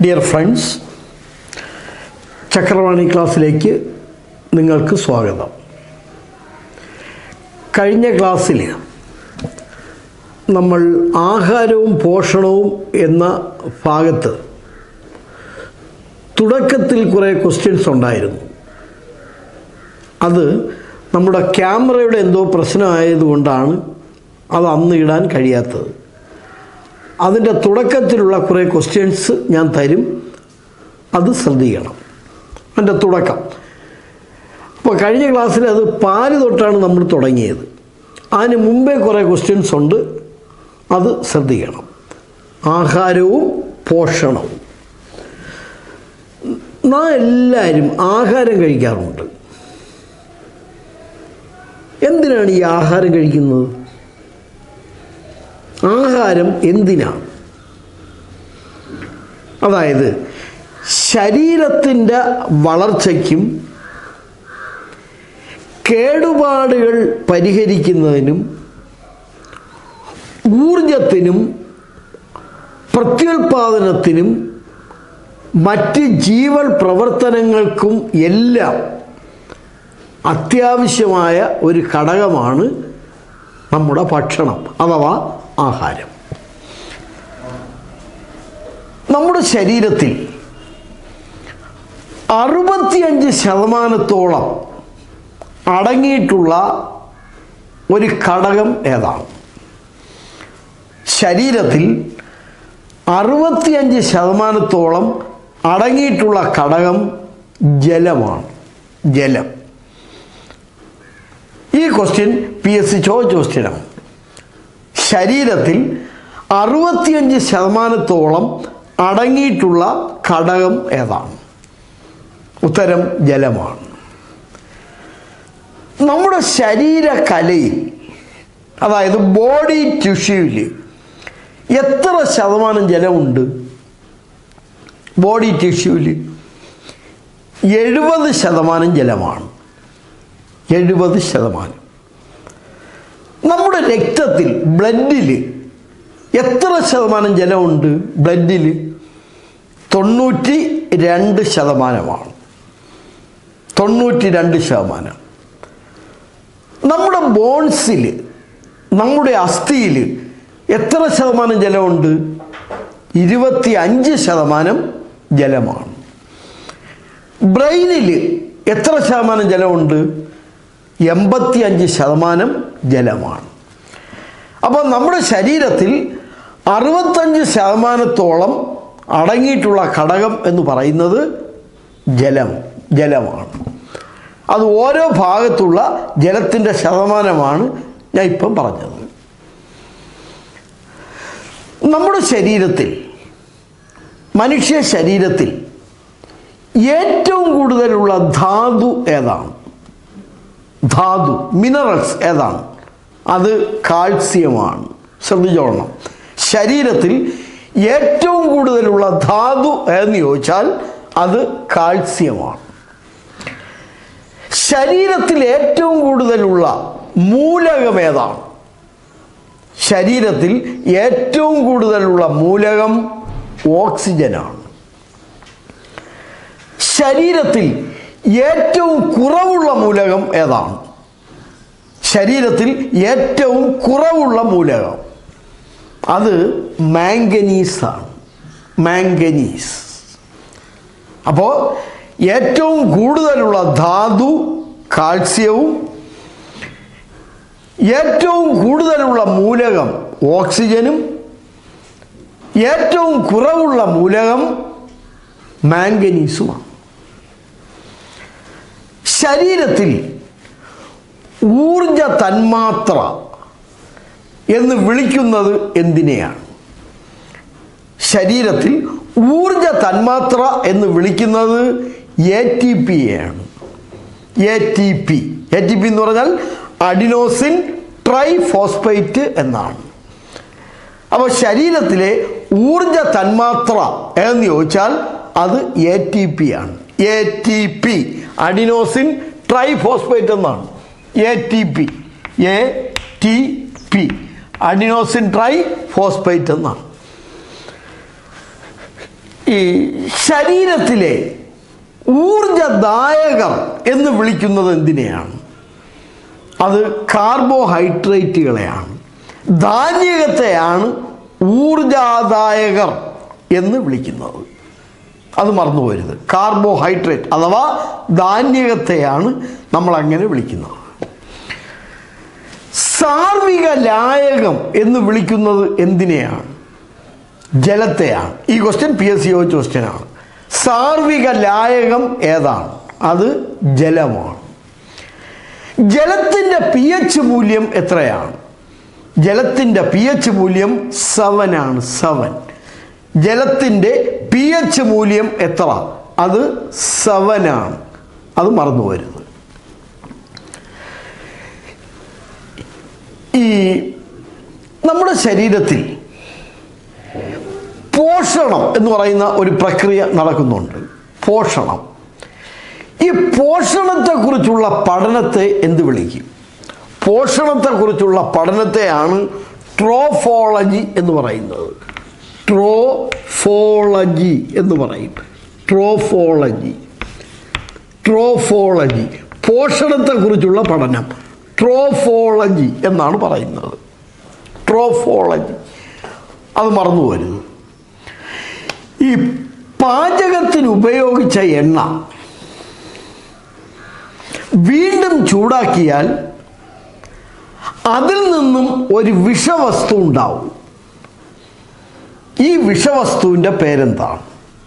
Dear friends, Chakravani ക്ലാസ്സിലേക്ക് നിങ്ങൾക്ക് സ്വാഗതം. കഴിഞ്ഞ ക്ലാസ്സിൽ നമ്മൾ ആഹാരവും പോഷണവും എന്ന ഭാഗത്ത് തുടക്കത്തിൽ കുറേ ക്വസ്റ്റ്യൻസ് ഉണ്ടായിരുന്നു. അത് നമ്മുടെ ക്യാമറയുടെ എന്തോ പ്രശ്നമായതുകൊണ്ടാണ് അത് അന്ന് ഇടാൻ കഴിയാത്തത്. അതിൻ്റെ തുടക്കത്തിലുള്ള കുറേ ക്വസ്റ്റ്യൻസ് ഞാൻ തരും, അത് ശ്രദ്ധിക്കണം. അതിൻ്റെ തുടക്കം അപ്പോൾ കഴിഞ്ഞ ക്ലാസ്സിൽ അത് പാല് തൊട്ടാണ് നമ്മൾ തുടങ്ങിയത്. അതിന് മുമ്പേ കുറേ ക്വസ്റ്റ്യൻസ് ഉണ്ട്, അത് ശ്രദ്ധിക്കണം. ആഹാരവും പോഷണവും. നാം എല്ലാവരും ആഹാരം കഴിക്കാറുണ്ട്. എന്തിനാണ് ഈ ആഹാരം കഴിക്കുന്നത്? ആഹാരം എന്തിനാണ്? അതായത് ശരീരത്തിൻ്റെ വളർച്ചയ്ക്കും കേടുപാടുകൾ പരിഹരിക്കുന്നതിനും ഊർജത്തിനും പ്രത്യുൽപാദനത്തിനും മറ്റ് ജീവൽ പ്രവർത്തനങ്ങൾക്കും എല്ലാം അത്യാവശ്യമായ ഒരു ഘടകമാണ് നമ്മുടെ ഭക്ഷണം അഥവാ ആഹാരം. നമ്മുടെ ശരീരത്തിൽ 65% അടങ്ങിയിട്ടുള്ള ഒരു ഘടകം ഏതാണ്? ശരീരത്തിൽ 65% അടങ്ങിയിട്ടുള്ള ഘടകം ജലമാണ്. ജലം. ഈ ക്വസ്റ്റ്യൻ PSC ചോദിച്ച ക്വസ്റ്റ്യനാണ്. ശരീരത്തിൽ 65% അടങ്ങിയിട്ടുള്ള ഘടകം ഏതാണ്? ഉത്തരം ജലമാണ്. നമ്മുടെ ശരീരകലയിൽ, അതായത് ബോഡി ടിഷ്യൂവിൽ എത്ര ശതമാനം ജലമുണ്ട്? ബോഡി ടിഷ്യൂവിൽ 70% ജലമാണ്. 70%. നമ്മുടെ രക്തത്തിൽ, ബ്ലഡിൽ എത്ര ശതമാനം ജലമുണ്ട്? ബ്ലഡിൽ 92%. 92%. നമ്മുടെ ബോൺസിൽ, നമ്മുടെ അസ്ഥിയിൽ എത്ര ശതമാനം ജലമുണ്ട്? 25% ജലമാണ്. ബ്രെയിനിൽ എത്ര ശതമാനം ജലമുണ്ട്? 85% ജലമാണ്. അപ്പോൾ നമ്മുടെ ശരീരത്തിൽ 65% അടങ്ങിയിട്ടുള്ള ഘടകം എന്ന് പറയുന്നത് ജലമാണ്. അത് ഓരോ ഭാഗത്തുള്ള ജലത്തിൻ്റെ ശതമാനമാണ് ഞാൻ ഇപ്പം പറഞ്ഞത്. നമ്മുടെ ശരീരത്തിൽ, മനുഷ്യ ശരീരത്തിൽ ഏറ്റവും കൂടുതലുള്ള ധാതു ഏതാണ്? ധാതു, മിനറൽസ് ഏതാണ്? അത് കാൽസ്യമാണ്. ശ്രദ്ധിച്ചോളണം. ശരീരത്തിൽ ഏറ്റവും കൂടുതലുള്ള ധാതു എന്ന് ചോദിച്ചാൽ അത് കാൽസ്യമാണ്. ശരീരത്തിൽ ഏറ്റവും കൂടുതലുള്ള മൂലകം ഏതാണ്? ശരീരത്തിൽ ഏറ്റവും കൂടുതലുള്ള മൂലകം ഓക്സിജനാണ്. ശരീരത്തിൽ ഏറ്റവും കുറവുള്ള മൂലകം ഏതാണ്? ശരീരത്തിൽ ഏറ്റവും കുറവുള്ള മൂലകം അത് മാംഗനീസാണ്. മാംഗനീസ്. അപ്പോൾ ഏറ്റവും കൂടുതലുള്ള ധാതു കാൽസ്യവും ഏറ്റവും കൂടുതലുള്ള മൂലകം ഓക്സിജനും ഏറ്റവും കുറവുള്ള മൂലകം മാംഗനീസുമാണ്. ശരീരത്തിൽ ഊർജ തന്മാത്ര എന്ന് വിളിക്കുന്നത് എന്തിനെയാണ്? ശരീരത്തിൽ ഊർജ തന്മാത്ര എന്ന് വിളിക്കുന്നത് ATP യാണ്. ATP എന്ന് പറഞ്ഞാൽ അഡിനോസിൻ ട്രൈഫോസ്ഫേറ്റ് എന്നാണ്. അപ്പോൾ ശരീരത്തിലെ ഊർജ തന്മാത്ര എന്ന് ചോദിച്ചാൽ അത് ATP ആണ്. ATP അഡിനോസിൻ ട്രൈഫോസ്ഫേറ്റ് എന്നാണ്. ATP അഡിനോസിൻ ട്രൈഫോസ്ഫേറ്റ് എന്നാണ്. ഈ ശരീരത്തിലെ ഊർജദായകം എന്ന് വിളിക്കുന്നത് എന്തിനെയാണ്? അത് കാർബോഹൈഡ്രേറ്റുകളെയാണ്. ധാന്യകത്തെയാണ് ഊർജാദായകർ എന്ന് വിളിക്കുന്നത്. അത് മറന്നു പോരുത്. കാർബോഹൈഡ്രേറ്റ് അഥവാ ധാന്യകത്തെയാണ് നമ്മൾ അങ്ങനെ വിളിക്കുന്നത്. സാർവിക ലായകം എന്ന് വിളിക്കുന്നത് എന്തിനെയാണ്? ജലത്തെയാണ്. ഈ ക്വസ്റ്റ്യൻ PSC ചോദിച്ച ക്വസ്റ്റ്യനാണ്. സാർവിക ലായകം ഏതാണ്? അത് ജലമാണ്. ജലത്തിൻ്റെ pH മൂല്യം എത്രയാണ്? ജലത്തിൻ്റെ pH മൂല്യം 7 ആണ്. 7. ജലത്തിൻ്റെ pH മൂല്യം എത്ര? അത് 7 ആണ്. അത് മറന്നു പോകരുത്. ഈ നമ്മുടെ ശരീരത്തിൽ പോഷണം എന്ന് പറയുന്ന ഒരു പ്രക്രിയ നടക്കുന്നുണ്ട്. പോഷണം. ഈ പോഷണത്തെക്കുറിച്ചുള്ള പഠനത്തെ എന്ത് വിളിക്കും? പോഷണത്തെക്കുറിച്ചുള്ള പഠനത്തെയാണ് ട്രോഫോളജി എന്ന് പറയുന്നത്. ട്രോഫോളജി എന്ന് പറയും. ട്രോഫോളജി. ട്രോഫോളജി പോഷണത്തെക്കുറിച്ചുള്ള പഠനം ട്രോഫോളജി എന്നാണ് പറയുന്നത്. ട്രോഫോളജി. അത് മറന്നു പോകരുത്. ഈ പാചകത്തിന് ഉപയോഗിച്ച എണ്ണ വീണ്ടും ചൂടാക്കിയാൽ അതിൽ നിന്നും ഒരു വിഷവസ്തു ഉണ്ടാവും. ഈ വിഷവസ്തുവിൻ്റെ പേരെന്താണ്?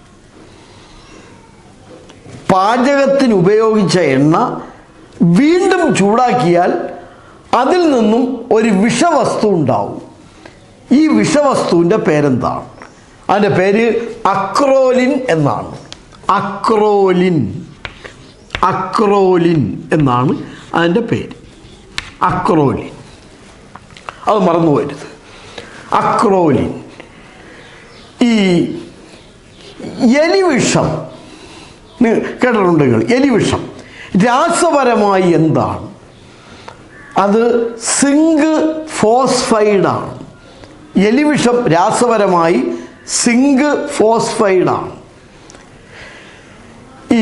പാചകത്തിന് ഉപയോഗിച്ച എണ്ണ വീണ്ടും ചൂടാക്കിയാൽ അതിൽ നിന്നും ഒരു വിഷവസ്തു ഉണ്ടാവും. ഈ വിഷവസ്തുവിൻ്റെ പേരെന്താണ്? അതിൻ്റെ പേര് അക്രോലിൻ എന്നാണ്. അക്രോലിൻ. അക്രോലിൻ എന്നാണ് അതിൻ്റെ പേര്. അക്രോലിൻ. അത് മറന്നു പോകരുത്. അക്രോലിൻ. ഈ എലിവിഷം കേട്ടിട്ടുണ്ട് നിങ്ങൾ? എലിവിഷം രാസപരമായി എന്താണ്? അത് സിങ്ക് ഫോസ്ഫൈഡാണ്. എലിവിഷം രാസപരമായി സിങ്ക് ഫോസ്ഫൈഡാണ്. ഈ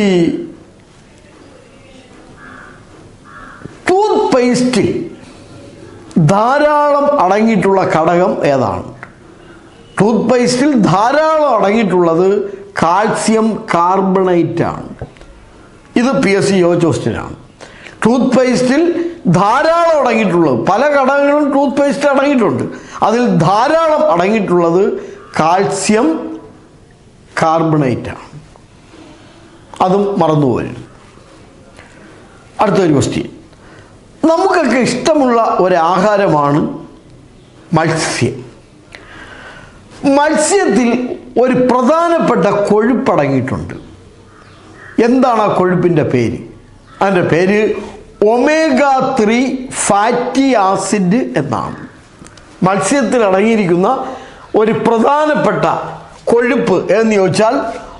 ടൂത്ത് പേസ്റ്റിൽ ധാരാളം അടങ്ങിയിട്ടുള്ള ഘടകം ഏതാണ്? ടൂത്ത് പേസ്റ്റിൽ ധാരാളം അടങ്ങിയിട്ടുള്ളത് കാൽസ്യം കാർബണേറ്റ് ആണ്. ഇത് PSC ചോദിച്ച ക്വസ്റ്റ്യനാണ്. ടൂത്ത് പേസ്റ്റിൽ ധാരാളം അടങ്ങിയിട്ടുള്ളത്, പല ഘടകങ്ങളും ടൂത്ത് പേസ്റ്റ് അടങ്ങിയിട്ടുണ്ട്. അതിൽ ധാരാളം അടങ്ങിയിട്ടുള്ളത് കാൽസ്യം കാർബണേറ്റ് ആണ്. അതും മറന്നുപോകരുത്. അടുത്തൊരു ക്വസ്റ്റ്യൻ. നമുക്കൊക്കെ ഇഷ്ടമുള്ള ഒരാഹാരമാണ് മത്സ്യം. മത്സ്യത്തിൽ ഒരു പ്രധാനപ്പെട്ട കൊഴുപ്പടങ്ങിയിട്ടുണ്ട്. എന്താണ് ആ കൊഴുപ്പിൻ്റെ പേര്? അതിൻ്റെ പേര് omega-3 ഫാറ്റി ആസിഡ് എന്നാണ്. മത്സ്യത്തിൽ അടങ്ങിയിരിക്കുന്ന ഒരു പ്രധാനപ്പെട്ട കൊഴുപ്പ് എന്ന് ചോദിച്ചാൽ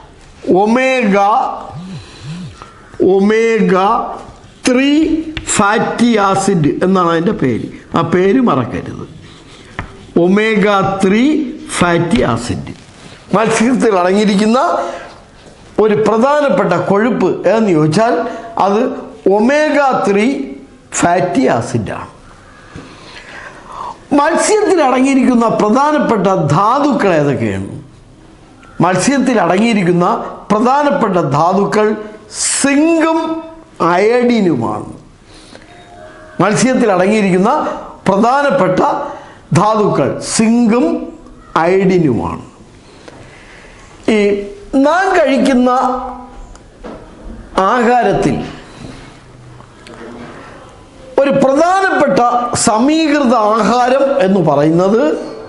omega-3 ഫാറ്റി ആസിഡ് എന്നാണ് അതിൻ്റെ പേര്. ആ പേര് മറക്കരുത്. omega-3 ഫാറ്റി ആസിഡ് മത്സ്യത്തിൽ അടങ്ങിയിരിക്കുന്ന ഒരു പ്രധാനപ്പെട്ട കൊഴുപ്പ് എന്ന് ചോദിച്ചാൽ അത് omega-3 ഫാറ്റി ആസിഡാണ്. മത്സ്യത്തിൽ അടങ്ങിയിരിക്കുന്ന പ്രധാനപ്പെട്ട ധാതുക്കൾ ഏതൊക്കെയാണ്? മത്സ്യത്തിൽ അടങ്ങിയിരിക്കുന്ന പ്രധാനപ്പെട്ട ധാതുക്കൾ സിങ്കും അയഡിനുമാണ്. മത്സ്യത്തിൽ അടങ്ങിയിരിക്കുന്ന പ്രധാനപ്പെട്ട ധാതുക്കൾ സിങ്കും അയഡിനുമാണ്. ഈ നാം കഴിക്കുന്ന ആഹാരത്തിൽ ഒരു പ്രധാനപ്പെട്ട സമീകൃത ആഹാരം എന്ന് പറയുന്നത്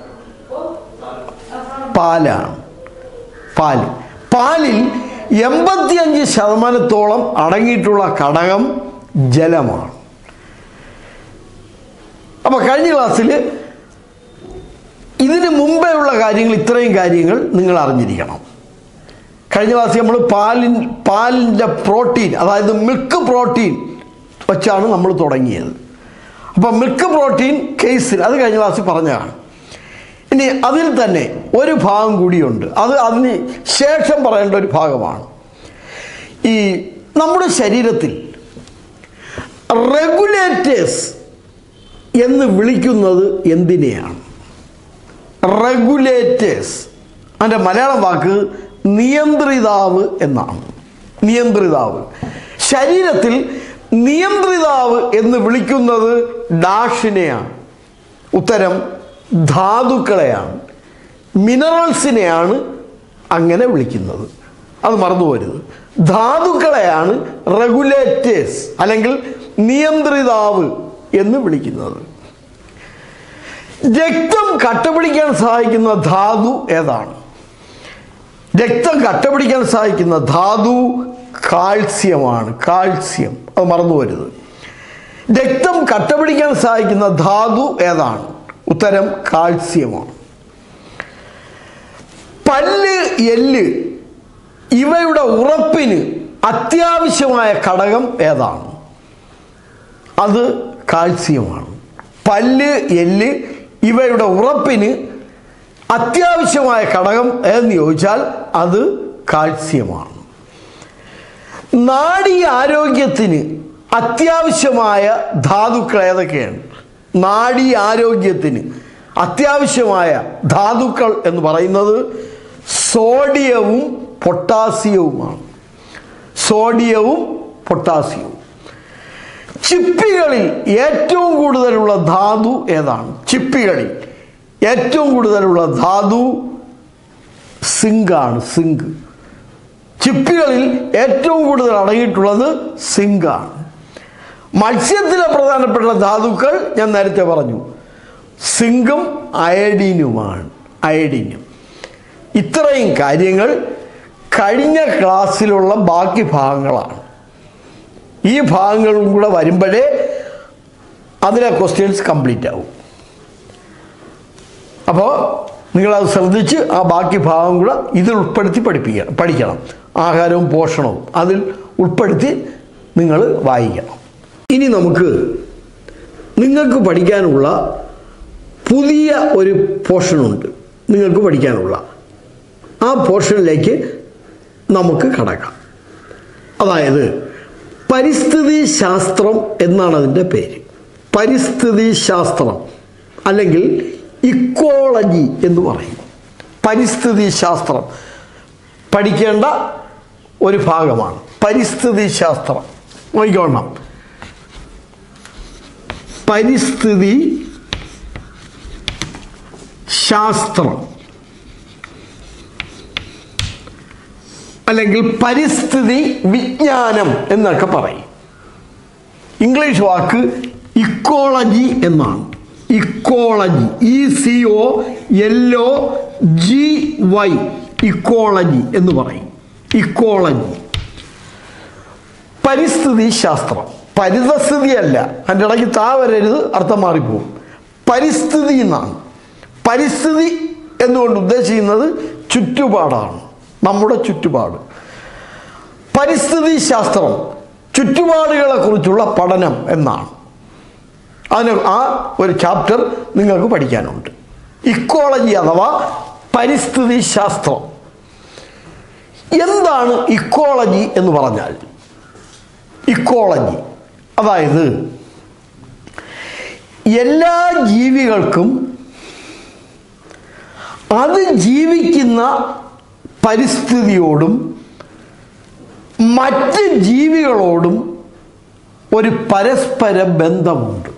പാലാണ്. പാലിൽ 85% അടങ്ങിയിട്ടുള്ള ഘടകം ജലമാണ്. അപ്പോൾ കഴിഞ്ഞ ക്ലാസ്സിൽ ഇതിന് മുമ്പേ ഉള്ള കാര്യങ്ങൾ, ഇത്രയും കാര്യങ്ങൾ നിങ്ങൾ അറിഞ്ഞിരിക്കണം. കഴിഞ്ഞ ക്ലാസ്സിൽ നമ്മൾ പാലിൻ്റെ പ്രോട്ടീൻ, അതായത് മിൽക്ക് പ്രോട്ടീൻ വച്ചാണ് നമ്മൾ തുടങ്ങിയത്. അപ്പോൾ മിൽക്ക് പ്രോട്ടീൻ കേസിൽ അത് കഴിഞ്ഞ ക്ലാസ്സിൽ പറഞ്ഞതാണ്. ഇനി അതിൽ തന്നെ ഒരു ഭാഗം കൂടിയുണ്ട്, അതിന് ശേഷം പറയേണ്ട ഒരു ഭാഗമാണ്. ഈ നമ്മുടെ ശരീരത്തിൽ റെഗുലേറ്റേഴ്സ് എന്ന് വിളിക്കുന്നത് എന്തിനെയാണ്? റെഗുലേറ്റേഴ്സ് അതിൻ്റെ മലയാളം വാക്ക് നിയന്ത്രിതാവ് എന്നാണ്. നിയന്ത്രിതാവ്. ശരീരത്തിൽ നിയന്ത്രിതാവ് എന്ന് വിളിക്കുന്നത് ഡാഷിനെയാണ്. ഉത്തരം ധാതുക്കളെയാണ്, മിനറൽസിനെയാണ് അങ്ങനെ വിളിക്കുന്നത്. അത് മറന്നുപോരുത്. ധാതുക്കളെയാണ് റെഗുലേറ്റേഴ്സ് അല്ലെങ്കിൽ നിയന്ത്രിതാവ് എന്ന് വിളിക്കുന്നത്. രക്തം കട്ടപിടിക്കാൻ സഹായിക്കുന്ന ധാതു ഏതാണ്? രക്തം കട്ടപിടിക്കാൻ സഹായിക്കുന്ന ധാതു കാൽസ്യമാണ്. കാൽസ്യം, അത് മറന്നുപോരുത്. രക്തം കട്ടപിടിക്കാൻ സഹായിക്കുന്ന ധാതു ഏതാണ്? ഉത്തരം കാൽസ്യമാണ്. പല്ല്, എല്ല് ഇവയുടെ ഉറപ്പിന് അത്യാവശ്യമായ ഘടകം ഏതാണ്? അത് കാൽസ്യമാണ്. പല്ല്, എല്ല് ഇവയുടെ ഉറപ്പിന് അത്യാവശ്യമായ ഘടകം ഏതെന്ന് ചോദിച്ചാൽ അത് കാൽസ്യമാണ്. നാഡീ ആരോഗ്യത്തിന് അത്യാവശ്യമായ ധാതുക്കൾ ഏതൊക്കെയാണ്? നാഡീ ആരോഗ്യത്തിന് അത്യാവശ്യമായ ധാതുക്കൾ എന്ന് പറയുന്നത് സോഡിയവും പൊട്ടാസ്യവുമാണ്. സോഡിയവും പൊട്ടാസ്യവും. ചിപ്പികളിൽ ഏറ്റവും കൂടുതലുള്ള ധാതു ഏതാണ്? ചിപ്പികളിൽ ഏറ്റവും കൂടുതലുള്ള ധാതു സിങ്കാണ്. സിങ്ക്. ചിപ്പികളിൽ ഏറ്റവും കൂടുതൽ അടങ്ങിയിട്ടുള്ളത് സിങ്കാണ്. മത്സ്യത്തിലെ പ്രധാനപ്പെട്ട ധാതുക്കൾ ഞാൻ നേരത്തെ പറഞ്ഞു, സിങ്കും അയഡിനുമാണ്. അയഡിനും. ഇത്രയും കാര്യങ്ങൾ കഴിഞ്ഞ ക്ലാസ്സിലുള്ള ബാക്കി ഭാഗങ്ങളാണ്. ഈ ഭാഗങ്ങളും കൂടെ വരുമ്പോഴേ അതിലെ ക്വസ്റ്റ്യൻസ് കംപ്ലീറ്റ് ആവും. അപ്പോൾ നിങ്ങളത് ശ്രദ്ധിച്ച് ആ ബാക്കി ഭാഗം കൂടെ ഇതിൽ ഉൾപ്പെടുത്തി പഠിക്കണം. ആഹാരവും പോഷണവും അതിൽ ഉൾപ്പെടുത്തി നിങ്ങൾ വായിക്കണം. ഇനി നമുക്ക് നിങ്ങൾക്ക് പഠിക്കാനുള്ള പുതിയ ഒരു പോർഷനുണ്ട്. നിങ്ങൾക്ക് പഠിക്കാനുള്ള ആ പോർഷനിലേക്ക് നമുക്ക് കടക്കാം. അതായത് പരിസ്ഥിതി ശാസ്ത്രം എന്നാണ് അതിൻ്റെ പേര്. പരിസ്ഥിതി ശാസ്ത്രം അല്ലെങ്കിൽ ഇക്കോളജി എന്ന് പറയും. പരിസ്ഥിതി ശാസ്ത്രം പഠിക്കേണ്ട ഒരു ഭാഗമാണ് പരിസ്ഥിതി ശാസ്ത്രം. നോക്കിക്കോണം. പരിസ്ഥിതി ശാസ്ത്രം അല്ലെങ്കിൽ പരിസ്ഥിതി വിജ്ഞാനം എന്നൊക്കെ പറയും. ഇംഗ്ലീഷ് വാക്ക് ഇക്കോളജി എന്നാണ്. ഇക്കോളജി, ECOLOGY, ഇക്കോളജി എന്ന് പറയും. ഇക്കോളജി. പരിസ്ഥിതി ശാസ്ത്രം. പരിതസ്ഥിതി അല്ല, അതിൻ്റെ ഇടയ്ക്ക് വരരുത്, അർത്ഥം മാറിപ്പോവും. പരിസ്ഥിതി എന്നാണ്. പരിസ്ഥിതി എന്നുകൊണ്ട് ഉദ്ദേശിക്കുന്നത് ചുറ്റുപാടാണ്, നമ്മുടെ ചുറ്റുപാട്. പരിസ്ഥിതി ശാസ്ത്രം ചുറ്റുപാടുകളെ കുറിച്ചുള്ള പഠനം എന്നാണ്. അതിന് ആ ഒരു ചാപ്റ്റർ നിങ്ങൾക്ക് പഠിക്കാനുണ്ട്. ഇക്കോളജി അഥവാ പരിസ്ഥിതി ശാസ്ത്രം. എന്താണ് ഇക്കോളജി എന്ന് പറഞ്ഞാൽ? ഇക്കോളജി അതായത് എല്ലാ ജീവികൾക്കും അത് ജീവിക്കുന്ന പരിസ്ഥിതിയോടും മറ്റ് ജീവികളോടും ഒരു പരസ്പര ബന്ധമുണ്ട്.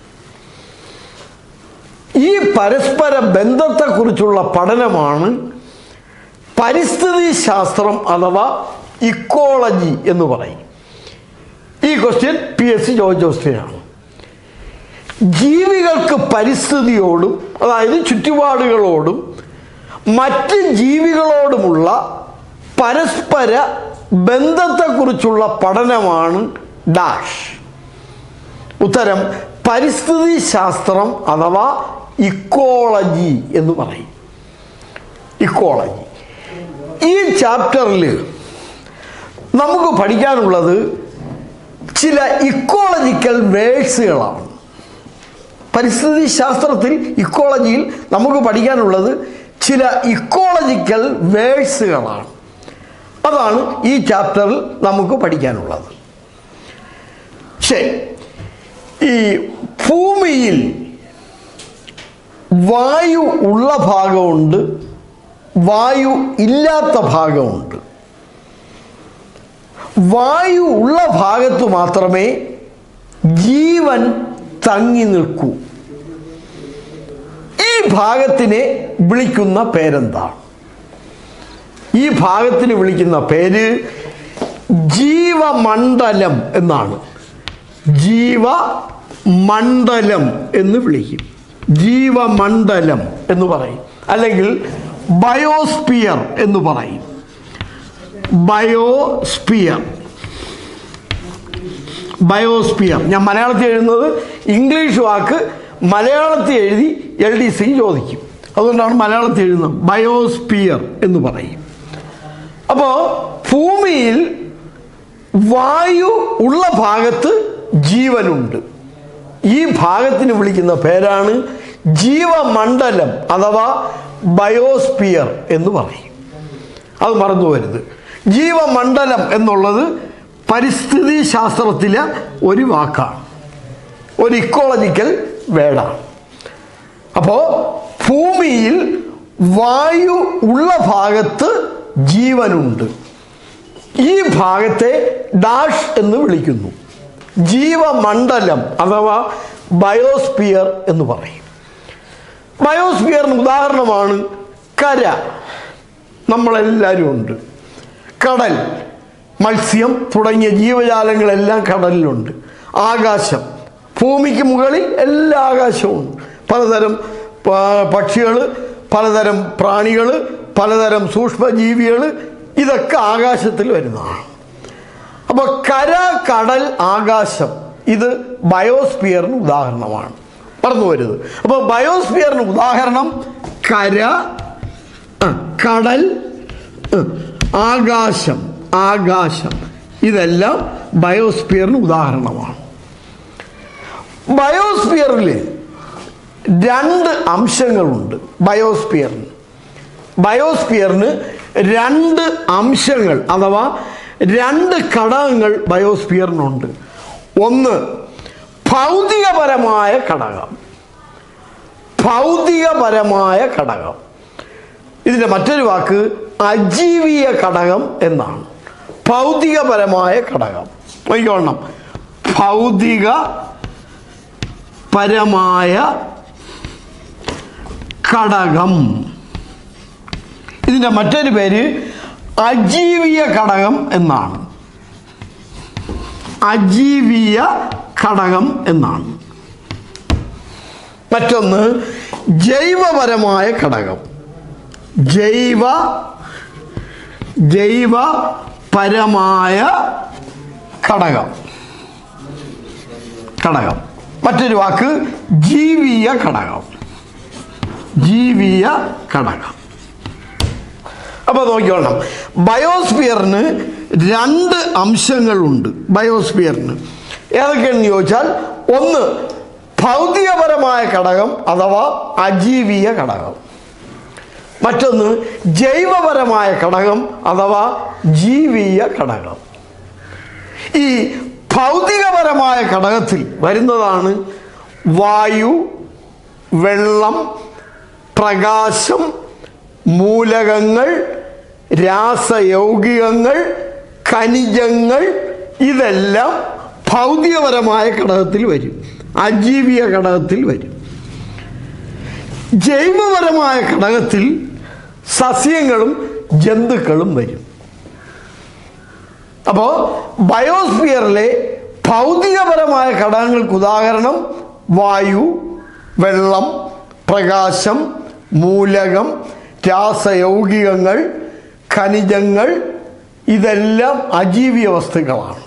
ഈ പരസ്പര ബന്ധത്തെക്കുറിച്ചുള്ള പഠനമാണ് പരിസ്ഥിതി ശാസ്ത്രം അഥവാ ഇക്കോളജി എന്ന് പറയും. ഈ ക്വസ്റ്റ്യൻ PSC ചോദിച്ച ക്വസ്റ്റ്യനാണ്. ജീവികൾക്ക് പരിസ്ഥിതിയോടും അതായത് ചുറ്റുപാടുകളോടും മറ്റ് ജീവികളോടുമുള്ള പരസ്പര ബന്ധത്തെക്കുറിച്ചുള്ള പഠനമാണ് ഡാഷ്. ഉത്തരം പരിസ്ഥിതി ശാസ്ത്രം അഥവാ ഇക്കോളജി എന്ന് പറയും. ഇക്കോളജി. ഈ ചാപ്റ്ററിൽ നമുക്ക് പഠിക്കാനുള്ളത് ചില ഇക്കോളജിക്കൽ വേഴ്സുകളാണ്. പരിസ്ഥിതി ശാസ്ത്രത്തിൽ ഇക്കോളജിയിൽ നമുക്ക് പഠിക്കാനുള്ളത് ചില ഇക്കോളജിക്കൽ വേഴ്സുകളാണ്. അതാണ് ഈ ചാപ്റ്ററിൽ നമുക്ക് പഠിക്കാനുള്ളത്. ശരി, ഈ ഭൂമിയിൽ വായു ഉള്ള ഭാഗമുണ്ട്, വായു ഇല്ലാത്ത ഭാഗമുണ്ട്. വായു ഉള്ള ഭാഗത്ത് മാത്രമേ ജീവൻ തങ്ങി നിൽക്കൂ. ഈ ഭാഗത്തിനെ വിളിക്കുന്ന പേരെന്താണ്? ഈ ഭാഗത്തിന് വിളിക്കുന്ന പേര് ജീവമണ്ഡലം എന്നാണ്. ജീവമണ്ഡലം എന്ന് വിളിക്കും. ജീവമണ്ഡലം എന്ന് പറയും, അല്ലെങ്കിൽ ബയോസ്ഫിയർ എന്ന് പറയും. Biosphere, biosphere. ഞാൻ മലയാളത്തിൽ എഴുതുന്നത് ഇംഗ്ലീഷ് വാക്ക് മലയാളത്തിൽ എഴുതി LDC ചോദിക്കും, അതുകൊണ്ടാണ് മലയാളത്തിൽ എഴുതുന്നത്. ബയോസ്ഫിയർ എന്ന് പറയും. അപ്പോൾ ഭൂമിയിൽ വായു ഉള്ള ഭാഗത്ത് ജീവനുണ്ട്. ഈ ഭാഗത്തിന് വിളിക്കുന്ന പേരാണ് ജീവമണ്ഡലം അഥവാ ബയോസ്ഫിയർ എന്ന് പറയും. അത് മറന്നു പോകരുത്. ജീവമണ്ഡലം എന്നുള്ളത് പരിസ്ഥിതി ശാസ്ത്രത്തിലെ ഒരു വാക്കാണ്, ഒരു ഇക്കോളജിക്കൽ വേർഡാണ്. അപ്പോൾ ഭൂമിയിൽ വായു ഉള്ള ഭാഗത്ത് ജീവനുണ്ട്. ഈ ഭാഗത്തെ ഡാഷ് എന്ന് വിളിക്കുന്നു. ജീവമണ്ഡലം അഥവാ ബയോസ്ഫിയർ എന്ന് പറയും. ബയോസ്ഫിയറിന് ഉദാഹരണമാണ് കര, നമ്മളെല്ലാവരും ഉണ്ട്. കടൽ, മത്സ്യം തുടങ്ങിയ ജീവജാലങ്ങളെല്ലാം കടലിലുണ്ട്. ആകാശം, ഭൂമിക്ക് മുകളിൽ എല്ലാ ആകാശവും. പലതരം പക്ഷികൾ, പലതരം പ്രാണികൾ, പലതരം സൂക്ഷ്മജീവികൾ, ഇതൊക്കെ ആകാശത്തിൽ വരുന്നതാണ്. അപ്പോൾ കര, കടൽ, ആകാശം ഇത് ബയോസ്ഫിയറിന് ഉദാഹരണമാണ്. പറഞ്ഞു വരുന്നത്. അപ്പോൾ ബയോസ്ഫിയറിന് ഉദാഹരണം കര, കടൽ, ആകാശം, ആകാശം ഇതെല്ലാം ബയോസ്ഫിയറിന് ഉദാഹരണമാണ്. ബയോസ്ഫിയറിൽ രണ്ട് അംശങ്ങളുണ്ട്. ബയോസ്ഫിയറിന് രണ്ട് അംശങ്ങൾ അഥവാ രണ്ട് ഘടകങ്ങൾ ബയോസ്ഫിയറിനുണ്ട്. ഒന്ന് ഭൗതികപരമായ ഘടകം. ഭൗതികപരമായ ഘടകം, ഇതിൻ്റെ മറ്റൊരു വാക്ക് അജീവീയ ഘടകം എന്നാണ്. ഭൗതികപരമായ ഘടകം നോക്കിക്കോളണം. ഭൗതികപരമായ ഘടകം, ഇതിൻ്റെ മറ്റൊരു പേര് അജീവീയ ഘടകം എന്നാണ്. അജീവീയ ഘടകം എന്നാണ്. മറ്റൊന്ന് ജൈവപരമായ ഘടകം. ജൈവപരമായ ഘടകം. മറ്റൊരു വാക്ക് ജീവീയ ഘടകം. ജീവീയ ഘടകം. അപ്പോൾ നോക്കിക്കോളണം, ബയോസ്ഫിയറിന് രണ്ട് അംശങ്ങളുണ്ട്. ബയോസ്ഫിയറിന് ഏതൊക്കെയാണെന്ന് ചോദിച്ചാൽ, ഒന്ന് ഭൗതികപരമായ ഘടകം അഥവാ അജീവീയ ഘടകം. മറ്റൊന്ന് ജൈവപരമായ ഘടകം അഥവാ ജീവീയ ഘടകം. ഈ ഭൗതികപരമായ ഘടകത്തിൽ വരുന്നതാണ് വായു, വെള്ളം, പ്രകാശം, മൂലകങ്ങൾ, രാസയൗഗികങ്ങൾ, ഖനിജങ്ങൾ, ഇതെല്ലാം ഭൗതികപരമായ ഘടകത്തിൽ വരും, അജീവീയ ഘടകത്തിൽ വരും. ജൈവപരമായ ഘടകത്തിൽ സസ്യങ്ങളും ജന്തുക്കളും വരും. അപ്പോൾ ബയോസ്ഫിയറിലെ ഭൗതികപരമായ ഘടകങ്ങൾക്ക് ഉദാഹരണം വായു, വെള്ളം, പ്രകാശം, മൂലകം, രാസയൗഗികങ്ങൾ, ഖനിജങ്ങൾ, ഇതെല്ലാം അജീവീയ വസ്തുക്കളാണ്,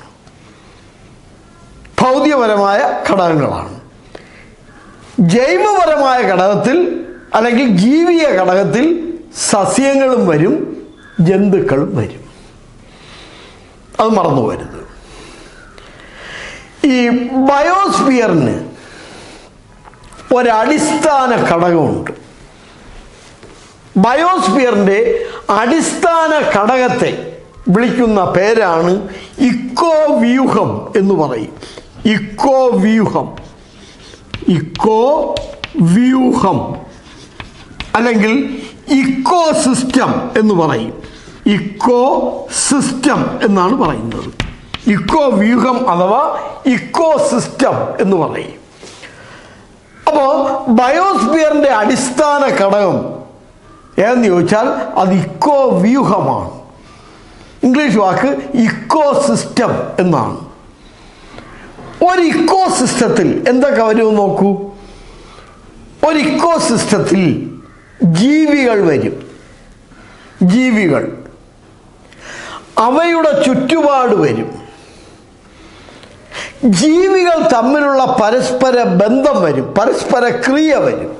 ഭൗതികപരമായ ഘടകങ്ങളാണ്. ജൈവപരമായ ഘടകത്തിൽ അല്ലെങ്കിൽ ജീവീയ ഘടകത്തിൽ സസ്യങ്ങളും വരും, ജന്തുക്കളും വരും. അത് മറന്നു പോകരുത്. ഈ ബയോസ്ഫിയറിന് ഒരടിസ്ഥാന ഘടകമുണ്ട്. ബയോസ്ഫിയറിൻ്റെ അടിസ്ഥാന ഘടകത്തെ വിളിക്കുന്ന പേരാണ് ഇക്കോ വ്യൂഹം എന്ന് പറയും. ഇക്കോ വ്യൂഹം, ഇക്കോ വ്യൂഹം അല്ലെങ്കിൽ ഇക്കോ സിസ്റ്റം എന്ന് പറയും. ഇക്കോ സിസ്റ്റം എന്നാണ് പറയുന്നത്. ഇക്കോ വ്യൂഹം അഥവാ ഇക്കോ സിസ്റ്റം എന്ന് പറയും. അപ്പോൾ ബയോസ്ഫിയറിൻ്റെ അടിസ്ഥാന ഘടകം ഏതെന്ന് ചോദിച്ചാൽ അത് ഇക്കോ വ്യൂഹമാണ്. ഇംഗ്ലീഷ് വാക്ക് ഇക്കോ സിസ്റ്റം എന്നാണ്. ഒരു ഇക്കോ സിസ്റ്റത്തിൽ എന്തൊക്കെ വരുമെന്ന് നോക്കൂ. ഒരു ഇക്കോ സിസ്റ്റത്തിൽ ജീവികൾ വരും. ജീവികൾ, അവയുടെ ചുറ്റുപാട് വരും. ജീവികൾ തമ്മിലുള്ള പരസ്പര ബന്ധം വരും, പരസ്പര ക്രിയ വരും.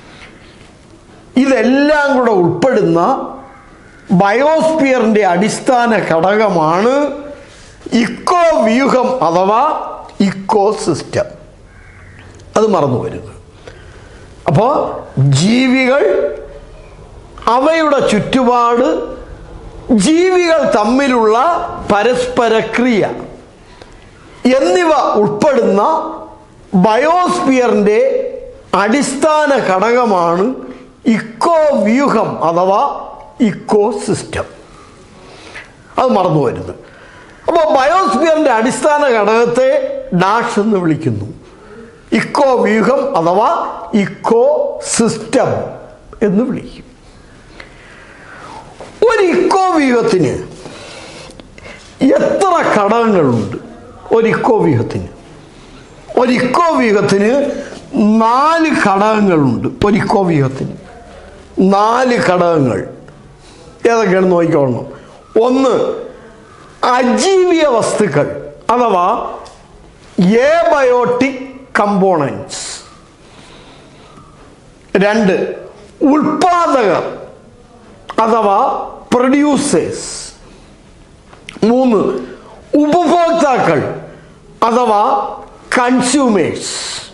ഇതെല്ലാം കൂടെ ഉൾപ്പെടുന്ന ബയോസ്ഫിയറിൻ്റെ അടിസ്ഥാന ഘടകമാണ് ഇക്കോ വ്യൂഹം അഥവാ ഇക്കോ സിസ്റ്റം. അത് മറന്നു വരുന്നത്. അപ്പോൾ ജീവികൾ, അവയുടെ ചുറ്റുപാട്, ജീവികൾ തമ്മിലുള്ള പരസ്പര ക്രിയ എന്നിവ ഉൾപ്പെടുന്ന ബയോസ്ഫിയറിൻ്റെ അടിസ്ഥാന ഘടകമാണ് ഇക്കോ വ്യൂഹം അഥവാ ഇക്കോ സിസ്റ്റം. അത് മറന്നു വരുന്നത്. അപ്പോൾ ബയോസ്ഫിയറിൻ്റെ അടിസ്ഥാന ഘടകത്തെ ഡാഷ് എന്ന് വിളിക്കുന്നു. ഇക്കോ വ്യൂഹം അഥവാ ഇക്കോ സിസ്റ്റം എന്ന് വിളിക്കും. ഒരു ഇക്കോ വ്യൂഹത്തിന് എത്ര ഘടകങ്ങളുണ്ട്? ഒരു ഇക്കോ വ്യൂഹത്തിന് 4 ഘടകങ്ങളുണ്ട്. ഒരു ഇക്കോ വ്യൂഹത്തിന് 4 ഘടകങ്ങൾ ഏതൊക്കെയാണെന്ന് നോക്കിക്കോളണം. 1, അജീവിയ വസ്തുക്കൾ അഥവാ എബയോട്ടിക് കമ്പോണൻസ്. 2, ഉൽപാദകർ അഥവാ പ്രൊഡ്യൂസേഴ്സ്. 3, ഉപഭോക്താക്കൾ അഥവാ കൺസ്യൂമേഴ്സ്.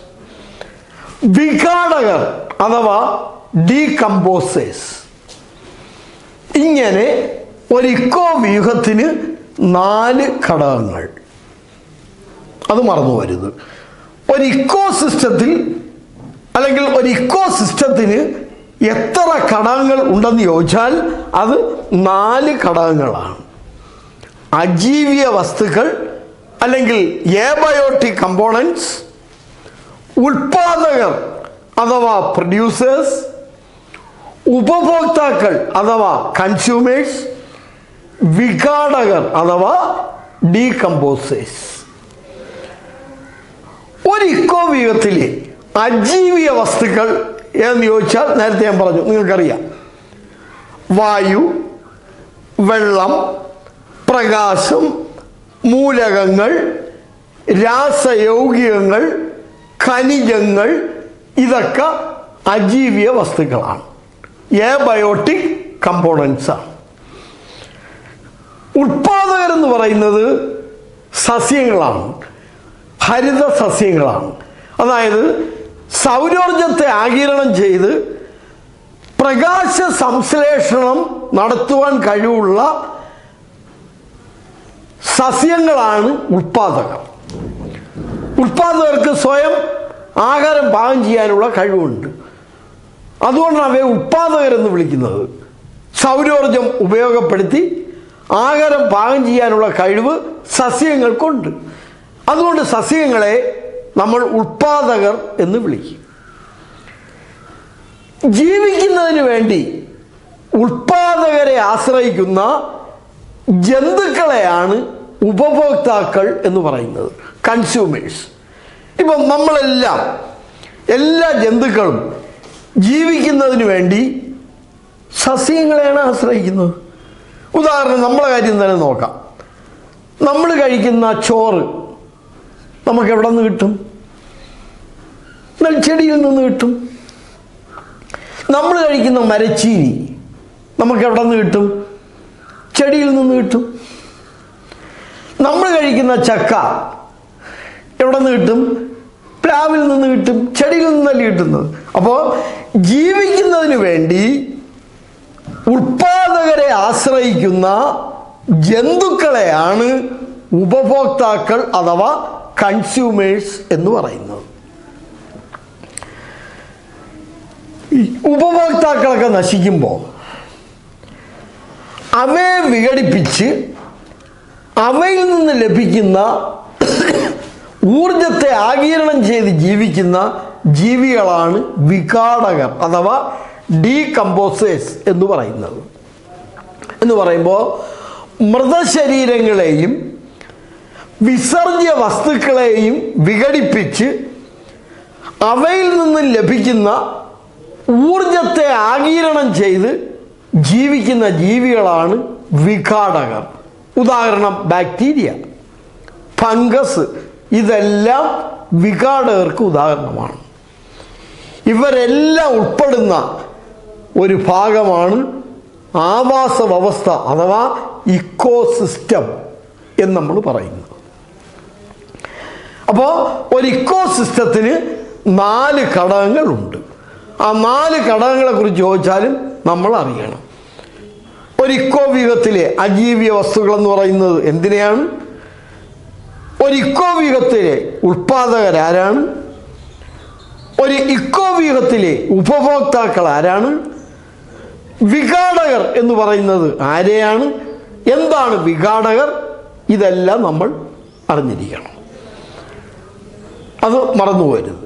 വിഘാടകർ അഥവാ ഡീകമ്പോസേഴ്സ്. ഇങ്ങനെ ഒരു ഇക്കോ വ്യൂഹത്തിന് 4 ഘടകങ്ങൾ. അത് മറന്നു വരുന്നത്. ഒരു ഇക്കോ സിസ്റ്റത്തിൽ അല്ലെങ്കിൽ ഒരു ഇക്കോ സിസ്റ്റത്തിന് എത്ര ഘടകങ്ങൾ ഉണ്ടെന്ന് ചോദിച്ചാൽ അത് 4 ഘടകങ്ങളാണ്. അജീവിയ വസ്തുക്കൾ അല്ലെങ്കിൽ എബയോട്ടിക് കമ്പോണൻസ്, ഉൽപാദകർ അഥവാ പ്രൊഡ്യൂസേഴ്സ്, ഉപഭോക്താക്കൾ അഥവാ കൺസ്യൂമേഴ്സ്, വിഘാടകർ അഥവാ ഡീകമ്പോസേഴ്സ്. ഒരു ഇക്കോ വ്യൂഹത്തിലെ അജീവിയ വസ്തുക്കൾ എന്ന് ചോദിച്ചാൽ നേരത്തെ ഞാൻ പറഞ്ഞു, നിങ്ങൾക്കറിയാം. വായു, വെള്ളം, പ്രകാശം, മൂലകങ്ങൾ, രാസയൗഗികങ്ങൾ, ഖനിജങ്ങൾ, ഇതൊക്കെ അജീവിയ വസ്തുക്കളാണ്. എബയോട്ടിക് കമ്പോണൻസ് ആണ്. ഉൽപാദകരെന്ന് പറയുന്നത് സസ്യങ്ങളാണ്, ഹരിത സസ്യങ്ങളാണ്. അതായത് സൗരോർജത്തെ ആഗിരണം ചെയ്ത് പ്രകാശ സംശ്ലേഷണം നടത്തുവാൻ കഴിവുള്ള സസ്യങ്ങളാണ് ഉൽപാദകർ. ഉൽപാദകർക്ക് സ്വയം ആഹാരം പാകം ചെയ്യാനുള്ള കഴിവുണ്ട്. അതുകൊണ്ടാണ് അവയെ ഉൽപാദകരെന്ന് വിളിക്കുന്നത്. സൗരോർജം ഉപയോഗപ്പെടുത്തി ആഹാരം പാകം ചെയ്യാനുള്ള കഴിവ് സസ്യങ്ങൾക്കുണ്ട്. അതുകൊണ്ട് സസ്യങ്ങളെ നമ്മൾ ഉൽപാദകർ എന്ന് വിളിക്കും. ജീവിക്കുന്നതിന് വേണ്ടി ഉൽപാദകരെ ആശ്രയിക്കുന്ന ജന്തുക്കളെയാണ് ഉപഭോക്താക്കൾ എന്ന് പറയുന്നത്, കൺസ്യൂമേഴ്സ്. ഇപ്പം നമ്മളെല്ലാം, എല്ലാ ജന്തുക്കളും ജീവിക്കുന്നതിന് വേണ്ടി സസ്യങ്ങളെയാണ് ആശ്രയിക്കുന്നത്. ഉദാഹരണം നമ്മളെ കാര്യം തന്നെ നോക്കാം. നമ്മൾ കഴിക്കുന്ന ചോറ് നമുക്ക് എവിടെ നിന്ന് കിട്ടും? നെൽച്ചെടിയിൽ നിന്ന് കിട്ടും. നമ്മൾ കഴിക്കുന്ന മരച്ചീനി നമുക്ക് എവിടെ നിന്ന് കിട്ടും? ചെടിയിൽ നിന്ന് കിട്ടും. നമ്മൾ കഴിക്കുന്ന ചക്ക എവിടെ നിന്ന് കിട്ടും? പ്ലാവിൽ നിന്ന് കിട്ടും, ചെടിയിൽ നിന്നല്ല കിട്ടുന്നത്. അപ്പോൾ ജീവിക്കുന്നതിന് വേണ്ടി ഉൽപാദകരെ ആശ്രയിക്കുന്ന ജന്തുക്കളെയാണ് ഉപഭോക്താക്കൾ അഥവാ കൺസ്യൂമേഴ്സ് എന്ന് പറയുന്നത്. ഉപഭോക്താക്കളൊക്കെ നശിക്കുമ്പോൾ അവയെ വിഘടിപ്പിച്ച് അവയിൽ നിന്ന് ലഭിക്കുന്ന ഊർജത്തെ ആഗിരണം ചെയ്ത് ജീവിക്കുന്ന ജീവികളാണ് വിഘാടകർ അഥവാ ഡീകമ്പോസേഴ്സ് എന്ന് പറയുന്നത്. എന്ന് പറയുമ്പോൾ മൃതശരീരങ്ങളെയും വിസർജ്യ വസ്തുക്കളെയും വിഘടിപ്പിച്ച് അവയിൽ നിന്നും ലഭിക്കുന്ന ഊർജത്തെ ആഗിരണം ചെയ്ത് ജീവിക്കുന്ന ജീവികളാണ് വിഘാടകർ. ഉദാഹരണം ബാക്ടീരിയ, ഫംഗസ്, ഇതെല്ലാം വിഘാടകർക്ക് ഉദാഹരണമാണ്. ഇവരെല്ലാം ഉൾപ്പെടുന്ന ഒരു ഭാഗമാണ് ആവാസ വ്യവസ്ഥ അഥവാ ഇക്കോസിസ്റ്റം എന്ന് നമ്മൾ പറയുന്നത്. അപ്പോൾ ഒരു ഇക്കോസിസ്റ്റത്തിന് 4 ഘടകങ്ങളുണ്ട്. ആ 4 ഘടകങ്ങളെക്കുറിച്ച് ചോദിച്ചാലും നമ്മൾ അറിയണം. ഒരു ഇക്കോവ്യൂഹത്തിലെ അജീവീയ വസ്തുക്കൾ എന്ന് പറയുന്നത് എന്തിനെയാണ്? ഒരു ഇക്കോവ്യൂഹത്തിലെ ഉൽപാദകരാരാണ്? ഒരു ഇക്കോവ്യൂഹത്തിലെ ഉപഭോക്താക്കൾ ആരാണ്? വിഘാടകർ എന്ന് പറയുന്നത് ആരെയാണ്? എന്താണ് വിഘാടകർ? ഇതെല്ലാം നമ്മൾ അറിഞ്ഞിരിക്കണം, അത് മറന്നുപോകരുത്.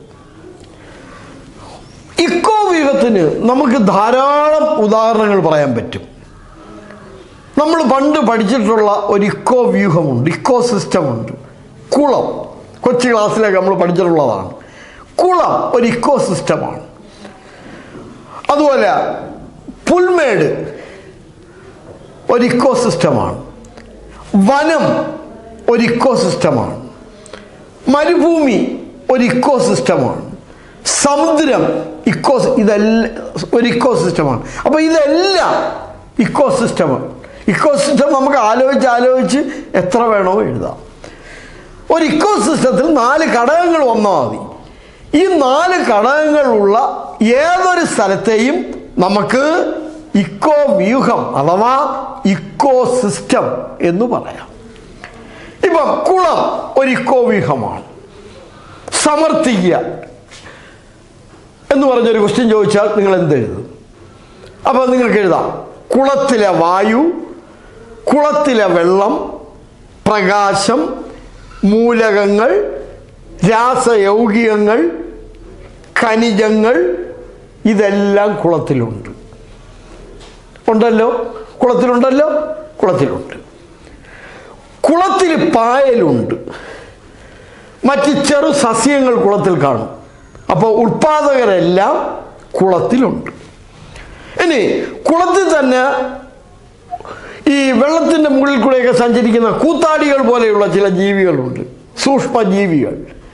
ഇക്കോവ്യൂഹത്തിന് നമുക്ക് ധാരാളം ഉദാഹരണങ്ങൾ പറയാൻ പറ്റും. നമ്മൾ പണ്ട് പഠിച്ചിട്ടുള്ള ഒരു ഇക്കോ വ്യൂഹമുണ്ട്, ഇക്കോ സിസ്റ്റമുണ്ട്. കുളം, കൊച്ചു ക്ലാസ്സിലൊക്കെ നമ്മൾ പഠിച്ചിട്ടുള്ളതാണ്. കുളം ഒരു ഇക്കോ സിസ്റ്റമാണ്. അതുപോലെ പുൽമേട് ഒരു ഇക്കോ സിസ്റ്റമാണ്. വനം ഒരു ഇക്കോ സിസ്റ്റമാണ്. മരുഭൂമി ഒരു ഇക്കോ സിസ്റ്റമാണ്. സമുദ്രം ഇതെല്ലാം ഒരു ഇക്കോ സിസ്റ്റമാണ്. അപ്പോൾ ഇതെല്ലാം ഇക്കോ സിസ്റ്റമാണ്. ഇക്കോ സിസ്റ്റം നമുക്ക് ആലോചിച്ച് എത്ര വേണോ എഴുതാം. ഒരു ഇക്കോ സിസ്റ്റത്തിൽ 4 ഘടകങ്ങൾ വന്നാൽ മതി. ഈ 4 ഘടകങ്ങളുള്ള ഏതൊരു സ്ഥലത്തെയും നമുക്ക് ഇക്കോ വ്യൂഹം അഥവാ ഇക്കോ സിസ്റ്റം എന്ന് പറയാം. ഇപ്പം കുളം ഒരു ഇക്കോ വ്യൂഹമാണ്. സമർത്ഥിക്കുക എന്ന് പറഞ്ഞൊരു ക്വസ്റ്റ്യൻ ചോദിച്ചാൽ നിങ്ങൾ എന്തെഴുതും? അപ്പോൾ നിങ്ങൾക്ക് എഴുതാം കുളത്തിലെ വായു, കുളത്തിലെ വെള്ളം, പ്രകാശം, മൂലകങ്ങൾ, രാസയൗഗികങ്ങൾ, ഖനിജങ്ങൾ, ഇതെല്ലാം കുളത്തിലുണ്ട്. ഉണ്ടല്ലോ, കുളത്തിലുണ്ടല്ലോ, കുളത്തിലുണ്ട്. കുളത്തിൽ പായലുണ്ട്, മറ്റ് ചെറു സസ്യങ്ങൾ കുളത്തിൽ കാണും. അപ്പോൾ ഉൽപാദകരെല്ലാം കുളത്തിലുണ്ട്. ഇനി കുളത്തിൽ തന്നെ ഈ വെള്ളത്തിൻ്റെ മുകളിൽ കൂടെയൊക്കെ സഞ്ചരിക്കുന്ന കൂത്താടികൾ പോലെയുള്ള ചില ജീവികളുണ്ട്, സൂക്ഷ്മജീവികൾ.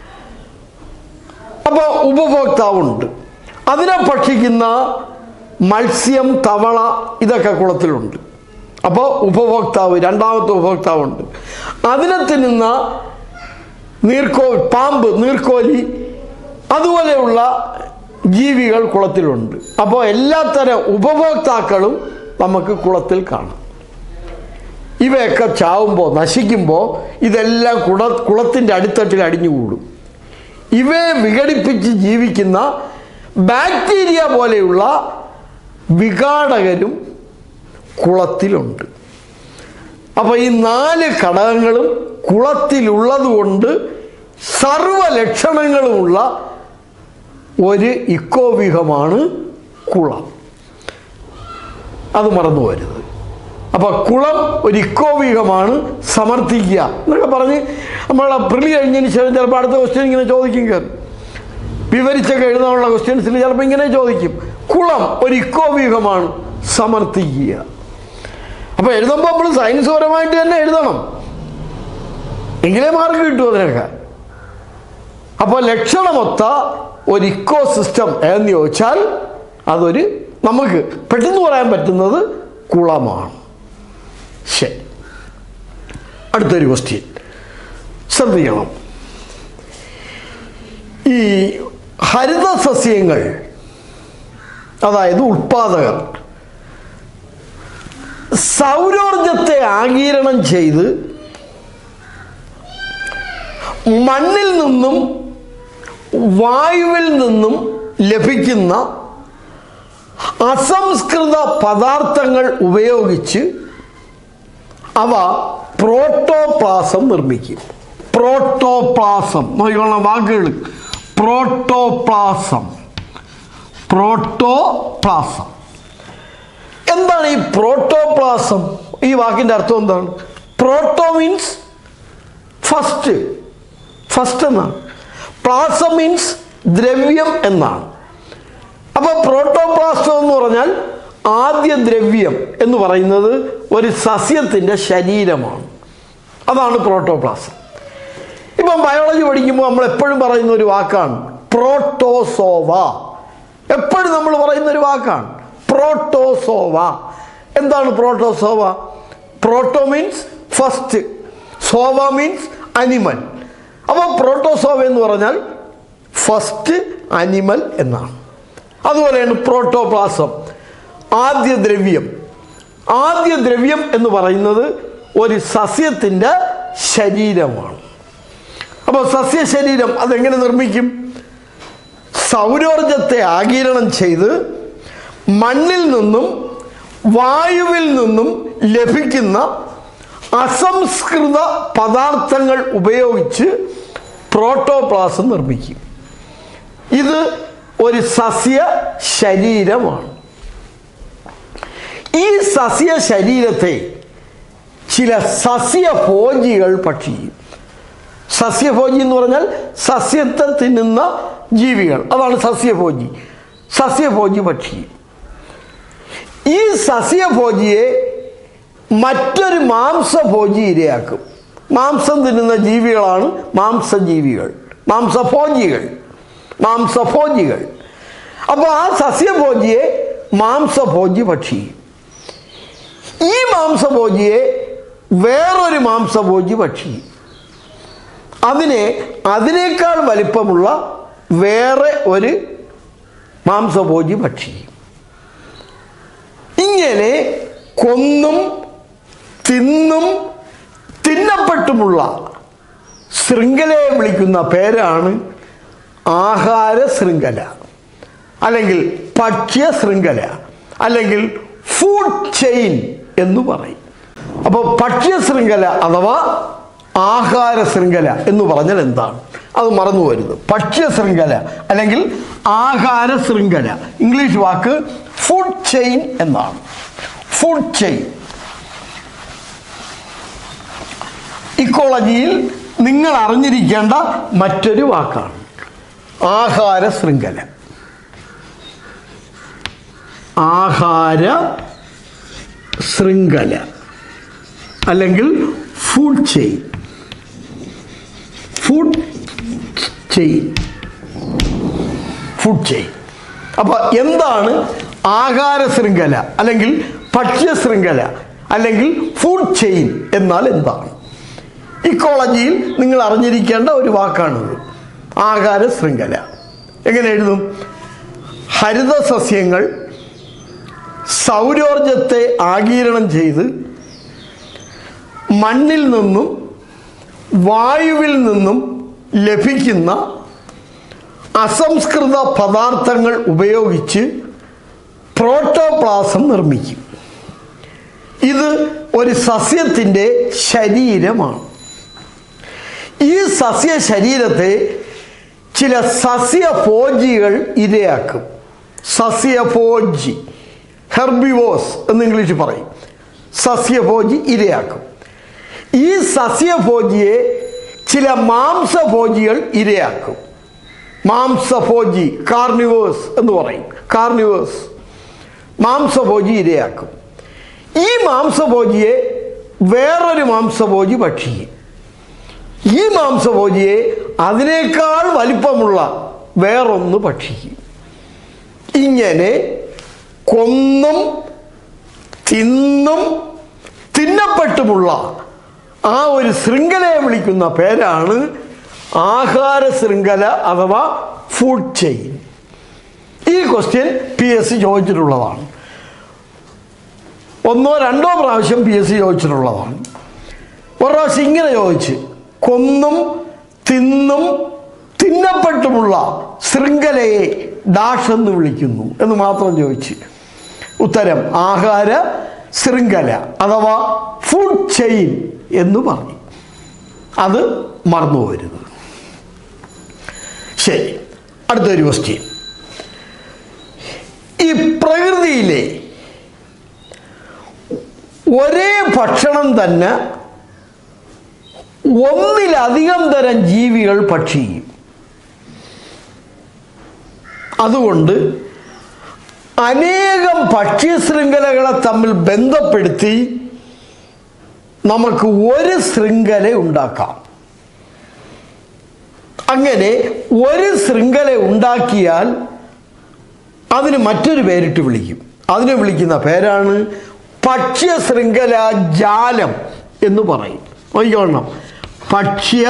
അപ്പോൾ ഉപഭോക്താവുണ്ട്. അതിനെ ഭക്ഷിക്കുന്ന മത്സ്യം, തവള, ഇതൊക്കെ കുളത്തിലുണ്ട്. അപ്പോൾ ഉപഭോക്താവ്, രണ്ടാമത്തെ ഉപഭോക്താവുണ്ട്. അതിനെ തിന്നുന്ന പാമ്പ്, നീർക്കോലി, അതുപോലെയുള്ള ജീവികൾ കുളത്തിലുണ്ട്. അപ്പോൾ എല്ലാത്തരം ഉപഭോക്താക്കളും നമുക്ക് കുളത്തിൽ കാണാം. ഇവയൊക്കെ ചാവുമ്പോൾ, നശിക്കുമ്പോൾ ഇതെല്ലാം കുളത്തിൻ്റെ അടിത്തട്ടിൽ അടിഞ്ഞുകൂടും. ഇവയെ വിഘടിപ്പിച്ച് ജീവിക്കുന്ന ബാക്ടീരിയ പോലെയുള്ള വിഘാടകരും കുളത്തിലുണ്ട്. അപ്പോൾ ഈ 4 ഘടകങ്ങളും കുളത്തിലുള്ളത് കൊണ്ട് സർവലക്ഷണങ്ങളുമുള്ള ഒരു ഇക്കോവ്യൂഹമാണ് കുളം. അത് മറന്നുപോകരുത്. അപ്പോൾ കുളം ഒരു ഇക്കോവ്യൂഹമാണ്. സമർത്ഥിക്കുക എന്നൊക്കെ പറഞ്ഞ് നമ്മൾ പ്രിലി കഴിഞ്ഞതിന് ശേഷം ചിലപ്പോൾ അടുത്ത ക്വസ്റ്റ്യൻ ഇങ്ങനെ ചോദിക്കും. കയറി വിവരിച്ചൊക്കെ എഴുതാനുള്ള ക്വസ്റ്റ്യൻസിൽ ചിലപ്പോൾ ഇങ്ങനെ ചോദിക്കും, കുളം ഒരു ഇക്കോവ്യൂഹമാണ്, സമർത്ഥിക്കുക. അപ്പോൾ എഴുതുമ്പോൾ നമ്മൾ സയൻസ് പരമായിട്ട് തന്നെ എഴുതണം, എങ്കിലേ മാർക്ക് കിട്ടും അതിനൊക്കെ. അപ്പോൾ ലക്ഷണമൊത്ത ഒരു ഇക്കോ സിസ്റ്റം എന്ന് ചോദിച്ചാൽ അതൊരു നമുക്ക് പെട്ടെന്ന് പറയാൻ പറ്റുന്നത് കുളമാണ്. ശരി, അടുത്തൊരു ക്വസ്റ്റ്യൻ ശ്രദ്ധിക്കണം. ഈ ഹരിതസസ്യങ്ങൾ, അതായത് ഉൽപാദകർ, സൗരോർജത്തെ ആഗിരണം ചെയ്ത് മണ്ണിൽ നിന്നും വായുവിൽ നിന്നും ലഭിക്കുന്ന അസംസ്കൃത പദാർത്ഥങ്ങൾ ഉപയോഗിച്ച് അവ പ്രോട്ടോപ്ലാസം നിർമ്മിക്കും. പ്രോട്ടോപ്ലാസം നോക്കിക്കൊള്ളാം വാക്കുകൾ. Protoplasm, protoplasm. എന്താണ് ഈ പ്രോട്ടോപ്ലാസം? ഈ വാക്കിൻ്റെ അർത്ഥം എന്താണ്? പ്രോട്ടോ മീൻസ് ഫസ്റ്റ്, ഫസ്റ്റ് എന്നാണ്. പ്ലാസം മീൻസ് ദ്രവ്യം എന്നാണ്. അപ്പോൾ പ്രോട്ടോപ്ലാസം എന്ന് പറഞ്ഞാൽ ആദ്യ ദ്രവ്യം എന്ന് പറയുന്നത് ഒരു സസ്യത്തിൻ്റെ ശരീരമാണ്. അതാണ് പ്രോട്ടോപ്ലാസം. ഇപ്പം ബയോളജി പഠിക്കുമ്പോൾ നമ്മൾ എപ്പോഴും പറയുന്ന ഒരു വാക്കാണ് പ്രോട്ടോസോവ. എപ്പോഴും നമ്മൾ പറയുന്ന ഒരു വാക്കാണ് പ്രോട്ടോസോവ. എന്താണ് protozoa? Proto means first, zoa means animal. അപ്പോൾ പ്രോട്ടോസോവ എന്ന് പറഞ്ഞാൽ ഫസ്റ്റ് അനിമൽ എന്നാണ്. അതുപോലെയാണ് പ്രോട്ടോപ്ലാസം, ആദ്യ ദ്രവ്യം. ആദ്യ ദ്രവ്യം എന്ന് പറയുന്നത് ഒരു സസ്യത്തിൻ്റെ ശരീരമാണ്. അപ്പോൾ സസ്യശരീരം അതെങ്ങനെ നിർമ്മിക്കും? സൗരോർജത്തെ ആഗിരണം ചെയ്ത് മണ്ണിൽ നിന്നും വായുവിൽ നിന്നും ലഭിക്കുന്ന അസംസ്കൃത പദാർത്ഥങ്ങൾ ഉപയോഗിച്ച് പ്രോട്ടോപ്ലാസം നിർമ്മിക്കും. ഇത് ഒരു സസ്യ ശരീരമാണ്. ഈ സസ്യ ശരീരത്തെ ചില സസ്യഭോജികൾ ഭക്ഷിക്കും. സസ്യഭോജി എന്ന് പറഞ്ഞാൽ സസ്യത്തെ തിന്നുന്ന ജീവികൾ, അതാണ് സസ്യഭോജി. സസ്യഭോജി ഭക്ഷിക്കും. ഈ സസ്യഭോജിയെ മറ്റൊരു മാംസഭോജി ഇരയാക്കും. മാംസം തിന്നുന്ന ജീവികളാണ് മാംസജീവികൾ, മാംസഭോജികൾ, മാംസഭോജികൾ. അപ്പോൾ ആ സസ്യഭോജിയെ മാംസഭോജി ഭക്ഷിക്കും. ഈ മാംസഭോജിയെ വേറൊരു മാംസഭോജി ഭക്ഷിക്കും. അതിനേക്കാൾ വലിപ്പമുള്ള വേറെ ഒരു മാംസഭോജി ഭക്ഷിക്കും. ഇങ്ങനെ കൊന്നും തിന്നും തിന്നപ്പെട്ടുമുള്ള ശൃംഖലയെ വിളിക്കുന്ന പേരാണ് ആഹാര ശൃംഖല, അല്ലെങ്കിൽ ഭക്ഷ്യ ശൃംഖല, അല്ലെങ്കിൽ ഫുഡ് ചെയിൻ എന്ന് പറയും. അപ്പോൾ ഭക്ഷ്യ ശൃംഖല അഥവാ ആഹാര ശൃംഖല എന്ന് പറഞ്ഞാൽ എന്താണ്? അത് മറന്നു വരുന്നത്. ഭക്ഷ്യ ശൃംഖല അല്ലെങ്കിൽ ആഹാര ശൃംഖല, ഇംഗ്ലീഷ് വാക്ക് ഫുഡ് ചെയിൻ എന്നാണ്. Food chain. ഇക്കോളജിയിൽ നിങ്ങൾ അറിഞ്ഞിരിക്കേണ്ട മറ്റൊരു വാക്കാണ് ആഹാര ശൃംഖല. ആഹാര ശൃംഖല അല്ലെങ്കിൽ food chain. Food chain, food chain. അപ്പോൾ എന്താണ് ആഹാര ശൃംഖല അല്ലെങ്കിൽ ഭക്ഷ്യ ശൃംഖല അല്ലെങ്കിൽ ഫുഡ് ചെയിൻ എന്നാൽ എന്താണ്? ഇക്കോളജിയിൽ നിങ്ങൾ അറിഞ്ഞിരിക്കേണ്ട ഒരു വാക്കാണിത്, ആഹാര ശൃംഖല. എങ്ങനെ എഴുതും? ഹരിതസസ്യങ്ങൾ സൗരോർജത്തെ ആഗിരണം ചെയ്ത് മണ്ണിൽ നിന്നും വായുവിൽ നിന്നും ലഭിക്കുന്ന അസംസ്കൃത പദാർത്ഥങ്ങൾ ഉപയോഗിച്ച് പ്രോട്ടോപ്ലാസം നിർമ്മിക്കും. ഇത് ഒരു സസ്യത്തിൻ്റെ ശരീരമാണ്. ഈ സസ്യ ശരീരത്തെ ചില സസ്യഭോജികൾ ഇരയാക്കും. സസ്യഭോജി, ഹെർബിവോസ് എന്ന് ഇംഗ്ലീഷ് പറയും. സസ്യഭോജി ഇരയാക്കും. ഈ സസ്യഭോജിയെ ചില മാംസഭോജികൾ ഇരയാക്കും. മാംസഭോജി, കാർണിവേഴ്സ് എന്ന് പറയും. കാർണിവേഴ്സ് മാംസഭോജി ഇരയാക്കും. ഈ മാംസഭോജിയെ വേറൊരു മാംസഭോജി ഭക്ഷിക്കും. ഈ മാംസഭോജിയെ അതിനേക്കാൾ വലിപ്പമുള്ള വേറൊന്ന് ഭക്ഷിക്കും. ഇങ്ങനെ കൊന്നും തിന്നും തിന്നപ്പെട്ടുമുള്ള ആ ഒരു ശൃംഖലയെ വിളിക്കുന്ന പേരാണ് ആഹാര ശൃംഖല അഥവാ ഫുഡ് ചെയിൻ. ഈ ക്വസ്റ്റ്യൻ PSC ചോദിച്ചിട്ടുള്ളതാണ്. 1-2 പ്രാവശ്യം PSC ചോദിച്ചിട്ടുള്ളതാണ്. ഒരു പ്രാവശ്യം ഇങ്ങനെ ചോദിച്ച്, കൊന്നും തിന്നും തിന്നപ്പെട്ടുമുള്ള ശൃംഖലയെ ഡാഷ് എന്ന് വിളിക്കുന്നു എന്ന് മാത്രം ചോദിച്ച്. ഉത്തരം ആഹാര ശൃംഖല അഥവാ ഫുഡ് ചെയിൻ എന്ന് പറഞ്ഞു. അത് മറന്നു പോകരുത്. ശരി, അടുത്തൊരു ക്വസ്റ്റ്യൻ. ഈ പ്രകൃതിയിലെ ഒരേ ഭക്ഷണം തന്നെ ഒന്നിലധികം തരം ജീവികൾ ഭക്ഷിക്കും. അതുകൊണ്ട് അനേകം ഭക്ഷ്യ ശൃംഖലകളെ തമ്മിൽ ബന്ധപ്പെടുത്തി നമുക്ക് ഒരു ശൃംഖല ഉണ്ടാക്കാം. അങ്ങനെ ഒരു ശൃംഖല ഉണ്ടാക്കിയാൽ അതിന് മറ്റൊരു പേരിട്ട് വിളിക്കും. അതിനെ വിളിക്കുന്ന പേരാണ് ഭക്ഷ്യ ശൃംഖല ജാലം എന്ന് പറയും. നോക്കിക്കോളണം, ഭക്ഷ്യ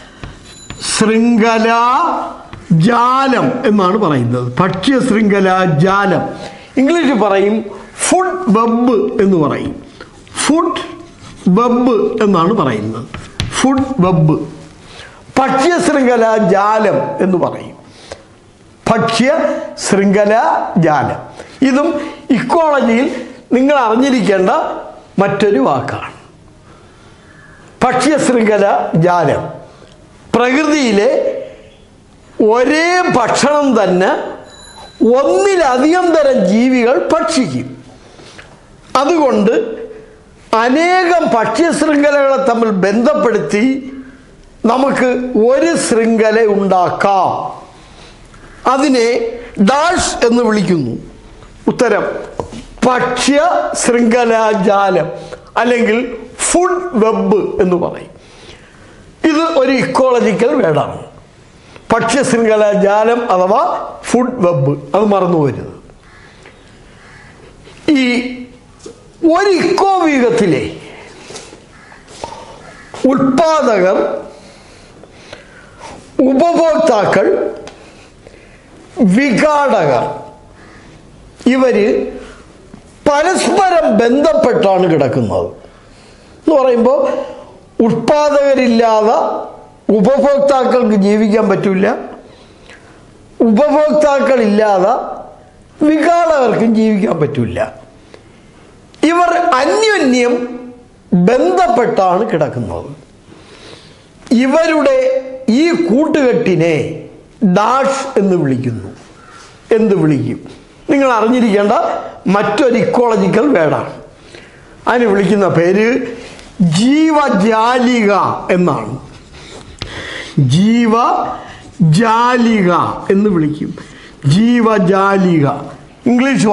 ശൃംഖല ജാലം എന്നാണ് പറയുന്നത്. ഭക്ഷ്യ ശൃംഖല ജാലം. ഇംഗ്ലീഷിൽ പറയും ഫുഡ് വെബ് എന്ന് പറയും. ഫുഡ് വെബ് എന്നാണ് പറയുന്നത്. ഫുഡ് വെബ്, ഭക്ഷ്യ ശൃംഖല ജാലം എന്ന് പറയും. ഭക്ഷ്യ ശൃംഖല ജാലം. ഇതും ഇക്കോളജിയിൽ നിങ്ങൾ അറിഞ്ഞിരിക്കേണ്ട മറ്റൊരു വാക്കാണ്. ഭക്ഷ്യ ശൃംഖല ജാലം. പ്രകൃതിയിലെ ഒരേ ഭക്ഷണം തന്നെ ഒന്നിലധികം തരം ജീവികൾ ഭക്ഷിക്കും. അതുകൊണ്ട് അനേകം ഭക്ഷ്യ ശൃംഖലകളെ തമ്മിൽ ബന്ധപ്പെടുത്തി നമുക്ക് ഒരു ശൃംഖല ഉണ്ടാക്കാം. അതിനെ ഡാഷ് എന്ന് വിളിക്കുന്നു. ഉത്തരം ഭക്ഷ്യ ശൃംഖല ജാലം അല്ലെങ്കിൽ ഫുഡ് വെബ് എന്ന് പറയും. ഇത് ഒരു ഇക്കോളജിക്കൽ വേർഡാണ്. ഭക്ഷ്യ ശൃംഖല ജാലം അഥവാ ഫുഡ് വെബ്. അത് മറന്നു പോകരുത്. ഈ ഒരു ഇക്കോവ്യൂഹത്തിലെ ഉൽപാദകർ, ഉപഭോക്താക്കൾ, വിഘാടകർ ഇവര് പരസ്പരം ബന്ധപ്പെട്ടാണ് കിടക്കുന്നത്. എന്ന് പറയുമ്പോൾ ഉൽപാദകരില്ലാതെ ഉപഭോക്താക്കൾക്ക് ജീവിക്കാൻ പറ്റില്ല, ഉപഭോക്താക്കളില്ലാതെ വിഘാടകർക്കും ജീവിക്കാൻ പറ്റില്ല. ഇവർ അന്യോന്യം ബന്ധപ്പെട്ടാണ് കിടക്കുന്നത്. ഇവരുടെ ഈ കൂട്ടുകെട്ടിനെ ഡാഷ് എന്ന് വിളിക്കുന്നു. എന്ത് വിളിക്കും? നിങ്ങൾ അറിഞ്ഞിരിക്കേണ്ട മറ്റൊരു ഇക്കോളജിക്കൽ വേർഡാണ്. അതിന് വിളിക്കുന്ന പേര് ജീവജാലിക എന്നാണ്. ജീവജാലിക എന്ന് വിളിക്കും. ജീവജാലിക. ഇംഗ്ലീഷ്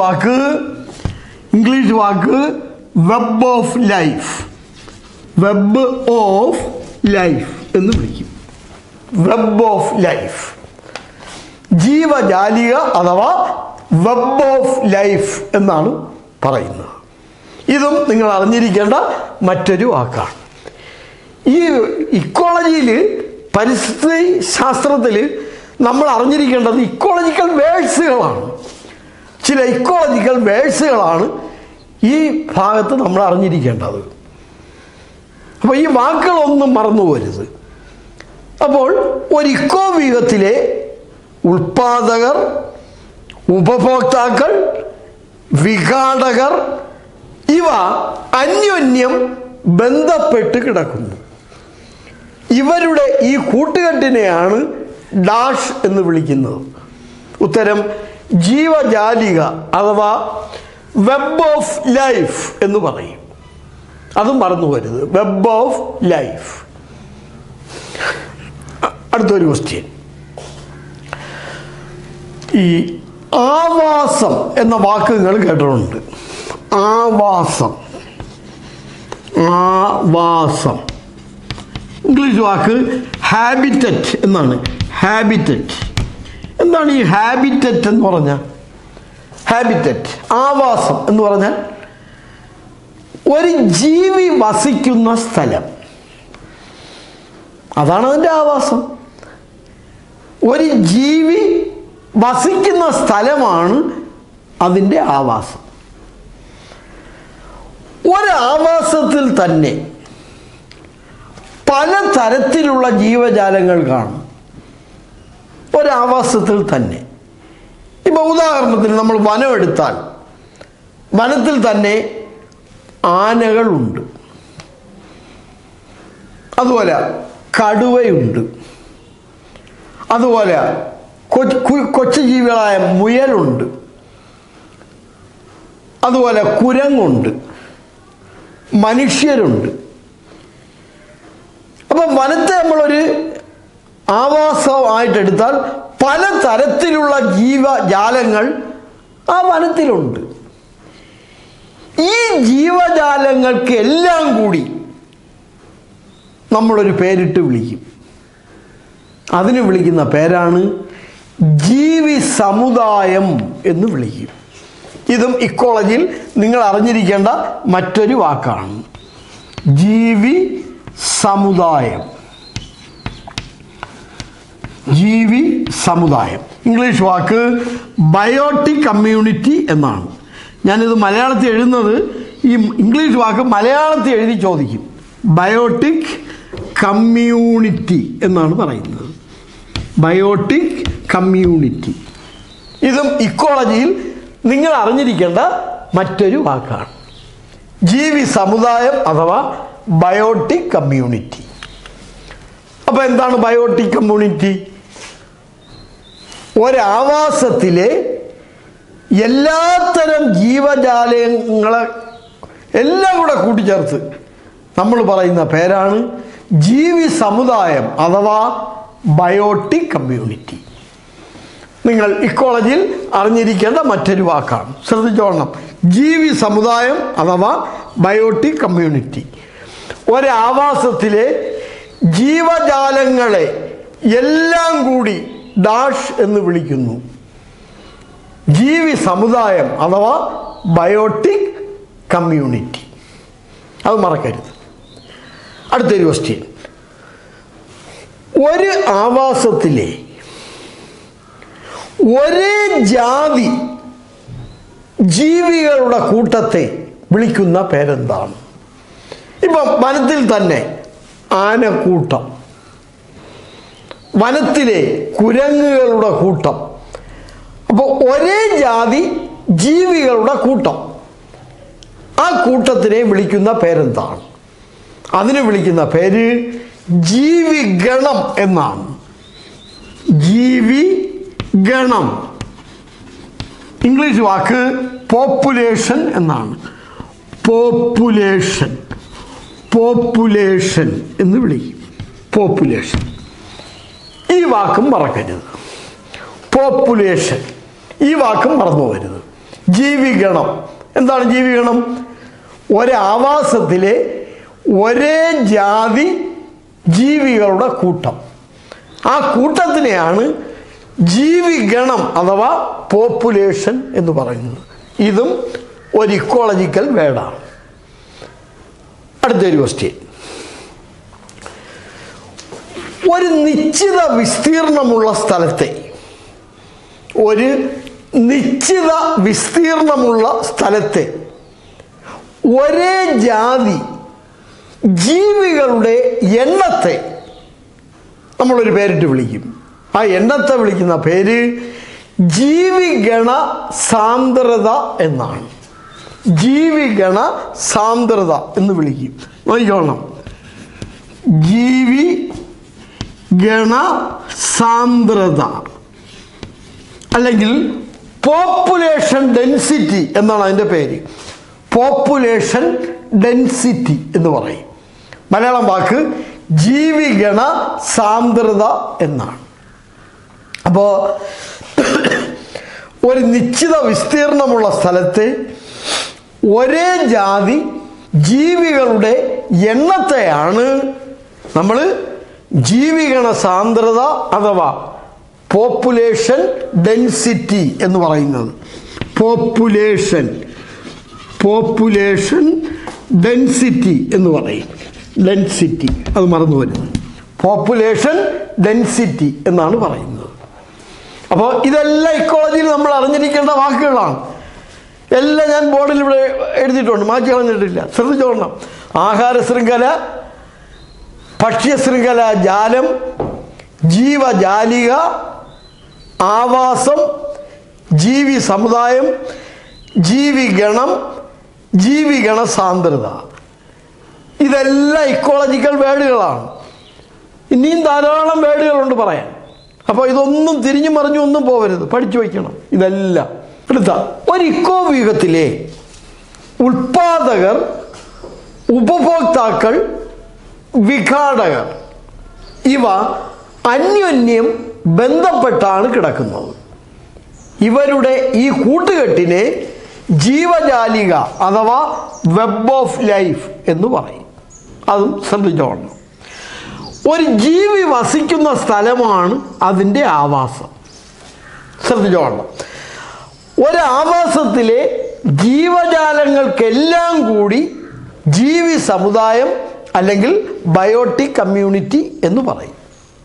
വാക്ക് web of life. Web of life എന്ന് വിളിക്കും. Web of life. ജീവജാലിക അഥവാ വെബ് ഓഫ് ലൈഫ് എന്നാണ് പറയുന്നത്. ഇതും നിങ്ങൾ അറിഞ്ഞിരിക്കേണ്ട മറ്റൊരു വാക്കാണ്. ഈ ഇക്കോളജിയിൽ, പരിസ്ഥിതി ശാസ്ത്രത്തിൽ നമ്മൾ അറിഞ്ഞിരിക്കേണ്ടത് ഇക്കോളജിക്കൽ വേഴ്സുകളാണ്. ചില ഇക്കോളജിക്കൽ വേഴ്സുകളാണ് ഈ ഭാഗത്ത് നമ്മൾ അറിഞ്ഞിരിക്കേണ്ടത്. അപ്പോൾ ഈ വാക്കുകളൊന്നും മറന്നു പോരുത്. അപ്പോൾ ഒരു ഇക്കോവ്യൂഹത്തിലെ ഉൽപാദകർ, ഉപഭോക്താക്കൾ, വിഘാടകർ ഇവ അന്യോന്യം ബന്ധപ്പെട്ട് കിടക്കുന്നു. ഇവരുടെ ഈ കൂട്ടുകെട്ടിനെയാണ് ഡാഷ് എന്ന് വിളിക്കുന്നത്. ഉത്തരം ജീവജാലിക അഥവാ വെബ് ഓഫ് ലൈഫ് എന്ന് പറയും. അതും മറന്നു പോകരുത്. Web of life. അടുത്തൊരു ക്വസ്റ്റ്യൻ. ഈ ആവാസം എന്ന വാക്ക് നിങ്ങൾ കേട്ടിട്ടുണ്ട്. ആവാസം. ഇംഗ്ലീഷ് വാക്ക് ഹാബിറ്ററ്റ് എന്നാണ്. ഹാബിറ്ററ്റ്. എന്താണ് ഈ ഹാബിറ്ററ്റ് എന്ന് പറഞ്ഞാൽ? ഹാബിറ്ററ്റ്, ആവാസം എന്ന് പറഞ്ഞാൽ ഒരു ജീവി വസിക്കുന്ന സ്ഥലം. അതാണ് അതിൻ്റെ ആവാസം. ഒരു ജീവി വസിക്കുന്ന സ്ഥലമാണ് അതിൻ്റെ ആവാസം. ഒരാവാസത്തിൽ തന്നെ പലതരത്തിലുള്ള ജീവജാലങ്ങൾ കാണും. ഒരാവാസത്തിൽ തന്നെ. ഇപ്പോൾ ഉദാഹരണത്തിന് നമ്മൾ വനം എടുത്താൽ വനത്തിൽ തന്നെ ആനകളുണ്ട്, അതുപോലെ കടുവയുണ്ട്, അതുപോലെ കൊച്ചു ജീവികളായ മുയലുണ്ട്, അതുപോലെ കുരങ്ങുണ്ട്, മനുഷ്യരുണ്ട്. അപ്പം വനത്തെ നമ്മളൊരു ആവാസമായിട്ടെടുത്താൽ പലതരത്തിലുള്ള ജീവജാലങ്ങൾ ആ വനത്തിലുണ്ട്. ഈ ജീവജാലങ്ങൾക്ക് എല്ലാം കൂടി നമ്മളൊരു പേരിട്ട് വിളിക്കും. അതിന് വിളിക്കുന്ന പേരാണ് ജീവി സമുദായം എന്ന് വിളിക്കും. ഇതും ഇക്കോളജിയിൽ നിങ്ങൾ അറിഞ്ഞിരിക്കേണ്ട മറ്റൊരു വാക്കാണ്, ജീവി സമുദായം. ജീവി സമുദായം ഇംഗ്ലീഷ് വാക്ക് ബയോട്ടിക് കമ്മ്യൂണിറ്റി എന്നാണ്. ഞാനിത് മലയാളത്തിൽ എഴുതുന്നത് ഈ ഇംഗ്ലീഷ് വാക്ക് മലയാളത്തിൽ എഴുതി ചോദിക്കും. ബയോട്ടിക് കമ്മ്യൂണിറ്റി എന്നാണ് പറയുന്നത്. Biotic community. ഇതും ഇക്കോളജിയിൽ നിങ്ങൾ അറിഞ്ഞിരിക്കേണ്ട മറ്റൊരു വാക്കാണ്, ജീവി സമുദായം അഥവാ ബയോട്ടിക് കമ്മ്യൂണിറ്റി. അപ്പോൾ എന്താണ് ബയോട്ടിക് കമ്മ്യൂണിറ്റി? ഒരാവാസത്തിലെ എല്ലാത്തരം ജീവജാലങ്ങളെ എല്ലാം കൂടെ കൂട്ടിച്ചേർത്ത് നമ്മൾ പറയുന്ന പേരാണ് ജീവി സമുദായം അഥവാ ബയോട്ടിക് കമ്മ്യൂണിറ്റി. നിങ്ങൾ ഇക്കോളജിയിൽ അറിഞ്ഞിരിക്കേണ്ട മറ്റൊരു വാക്കാണ്, ശ്രദ്ധിച്ചോളണം. ജീവി സമുദായം അഥവാ ബയോട്ടിക് കമ്മ്യൂണിറ്റി. ഒരാവാസത്തിലെ ജീവജാലങ്ങളെ എല്ലാം കൂടി ഡാഷ് എന്ന് വിളിക്കുന്നു, ജീവി സമുദായം അഥവാ ബയോട്ടിക് കമ്മ്യൂണിറ്റി. അത് മറക്കരുത്. അടുത്തൊരു ക്വസ്റ്റ്യൻ. ഒരു ആവാസത്തിലെ ഒരേ ജാതി ജീവികളുടെ കൂട്ടത്തെ വിളിക്കുന്ന പേരെന്താണ്? ഇപ്പം വനത്തിൽ തന്നെ ആനക്കൂട്ടം, വനത്തിലെ കുരങ്ങുകളുടെ കൂട്ടം. അപ്പോൾ ഒരേ ജാതി ജീവികളുടെ കൂട്ടം, ആ കൂട്ടത്തിനെ വിളിക്കുന്ന പേരെന്താണ്? അതിനെ വിളിക്കുന്ന പേര് ജീവിഗണം എന്നാണ്. ജീവിഗണം. ഇംഗ്ലീഷ് വാക്ക് പോപ്പുലേഷൻ എന്നാണ്. പോപ്പുലേഷൻ, പോപ്പുലേഷൻ എന്ന് വിളിക്കും. പോപ്പുലേഷൻ. ഈ വാക്കും മറക്കരുത്. പോപ്പുലേഷൻ, ഈ വാക്കും മറന്നു പോകരുത്. ജീവിഗണം. എന്താണ് ജീവിഗണം? ഒരാവാസത്തിലെ ഒരേ ജാതി ജീവികളുടെ കൂട്ടം, ആ കൂട്ടത്തിനെയാണ് ജീവിഗണം അഥവാ പോപ്പുലേഷൻ എന്ന് പറയുന്നത്. ഇതും ഒരു ഇക്കോളജിക്കൽ വേർഡാണ്. അടുത്തൊരു ക്വസ്റ്റ്യൻ. ഒരു നിശ്ചിത വിസ്തീർണമുള്ള സ്ഥലത്തെ, ഒരു നിശ്ചിത വിസ്തീർണമുള്ള സ്ഥലത്തെ ഒരേ ജാതി ജീവികളുടെ എണ്ണത്തെ നമ്മളൊരു പേരിട്ട് വിളിക്കും. ആ എണ്ണത്തെ വിളിക്കുന്ന പേര് ജീവിഗണ സാന്ദ്രത എന്നാണ്. ജീവിഗണ സാന്ദ്രത എന്ന് വിളിക്കും. നോക്കിക്കോളണം. ജീവിഗണ സാന്ദ്രത അല്ലെങ്കിൽ പോപ്പുലേഷൻ ഡെൻസിറ്റി എന്നാണ് അതിൻ്റെ പേര്. പോപ്പുലേഷൻ ഡെൻസിറ്റി എന്ന് പറയും. മലയാളം വാക്ക് ജീവിഗണ സാന്ദ്രത എന്നാണ്. അപ്പോൾ ഒരു നിശ്ചിത വിസ്തീർണമുള്ള സ്ഥലത്ത് ഒരേ ജാതി ജീവികളുടെ എണ്ണത്തെയാണ് നമ്മൾ ജീവിഗണ സാന്ദ്രത അഥവാ പോപ്പുലേഷൻ ഡെൻസിറ്റി എന്ന് പറയുന്നത്. പോപ്പുലേഷൻ, പോപ്പുലേഷൻ ഡെൻസിറ്റി എന്ന് പറയും. ഡെൻസിറ്റി, അത് മറന്നു വരുന്നു. പോപ്പുലേഷൻ ഡെൻസിറ്റി എന്നാണ് പറയുന്നത്. അപ്പോൾ ഇതെല്ലാം ഇക്കോളജിയിൽ നമ്മൾ അറിഞ്ഞിരിക്കേണ്ട വാക്കുകളാണ്. എല്ലാം ഞാൻ ബോർഡിൽ ഇവിടെ എഴുതിയിട്ടുണ്ട്, മാറ്റി കളഞ്ഞിട്ടില്ല. ശ്രദ്ധിച്ചോളണം. ആഹാര ശൃംഖല, ഭക്ഷ്യശൃംഖല, ജാലം, ജീവജാലിക, ആവാസം, ജീവി സമുദായം, ജീവിഗണം, ജീവിഗണ സാന്ദ്രത. ഇതെല്ലാം ഇക്കോളജിക്കൽ വേർഡുകളാണ്. ഇനിയും ധാരാളം വേർഡുകളുണ്ട് പറയാൻ. അപ്പോൾ ഇതൊന്നും തിരിഞ്ഞു മറിഞ്ഞു ഒന്നും പോകരുത്, പഠിച്ചു വയ്ക്കണം ഇതെല്ലാം. അടുത്ത ഒരു ഇക്കോ വ്യൂഹത്തിലെ ഉൽപാദകർ, ഉപഭോക്താക്കൾ, വിഘാടകർ ഇവ അന്യോന്യം ബന്ധപ്പെട്ടാണ് കിടക്കുന്നത്. ഇവരുടെ ഈ കൂട്ടുകെട്ടിനെ ജീവജാലിക അഥവാ വെബ് ഓഫ് ലൈഫ് എന്ന് പറയും. അതും ശ്രദ്ധിച്ചോളണം. ഒരു ജീവി വസിക്കുന്ന സ്ഥലമാണ് അതിൻ്റെ ആവാസം. ശ്രദ്ധിച്ചോളണം. ഒരാവാസത്തിലെ ജീവജാലങ്ങൾക്കെല്ലാം കൂടി ജീവി സമുദായം അല്ലെങ്കിൽ ബയോട്ടിക് കമ്മ്യൂണിറ്റി എന്ന് പറയും.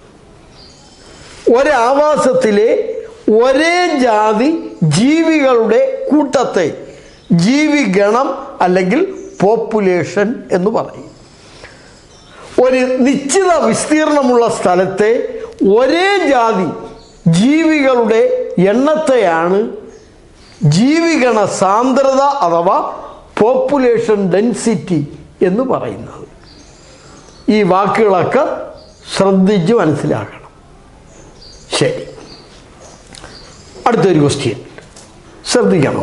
ഒരാവാസത്തിലെ ഒരേ ജാതി ജീവികളുടെ കൂട്ടത്തെ ജീവിഗണം അല്ലെങ്കിൽ പോപ്പുലേഷൻ എന്ന് പറയും. ഒരു നിശ്ചിത വിസ്തീർണമുള്ള സ്ഥലത്തെ ഒരേ ജാതി ജീവികളുടെ എണ്ണത്തെയാണ് ജീവിഗണ സാന്ദ്രത അഥവാ പോപ്പുലേഷൻ ഡെൻസിറ്റി എന്ന് പറയുന്നത്. ഈ വാക്കുകളൊക്കെ ശ്രദ്ധിച്ച് മനസ്സിലാക്കണം. ശരി, അടുത്തൊരു ക്വസ്റ്റ്യൻ ശ്രദ്ധിക്കണം.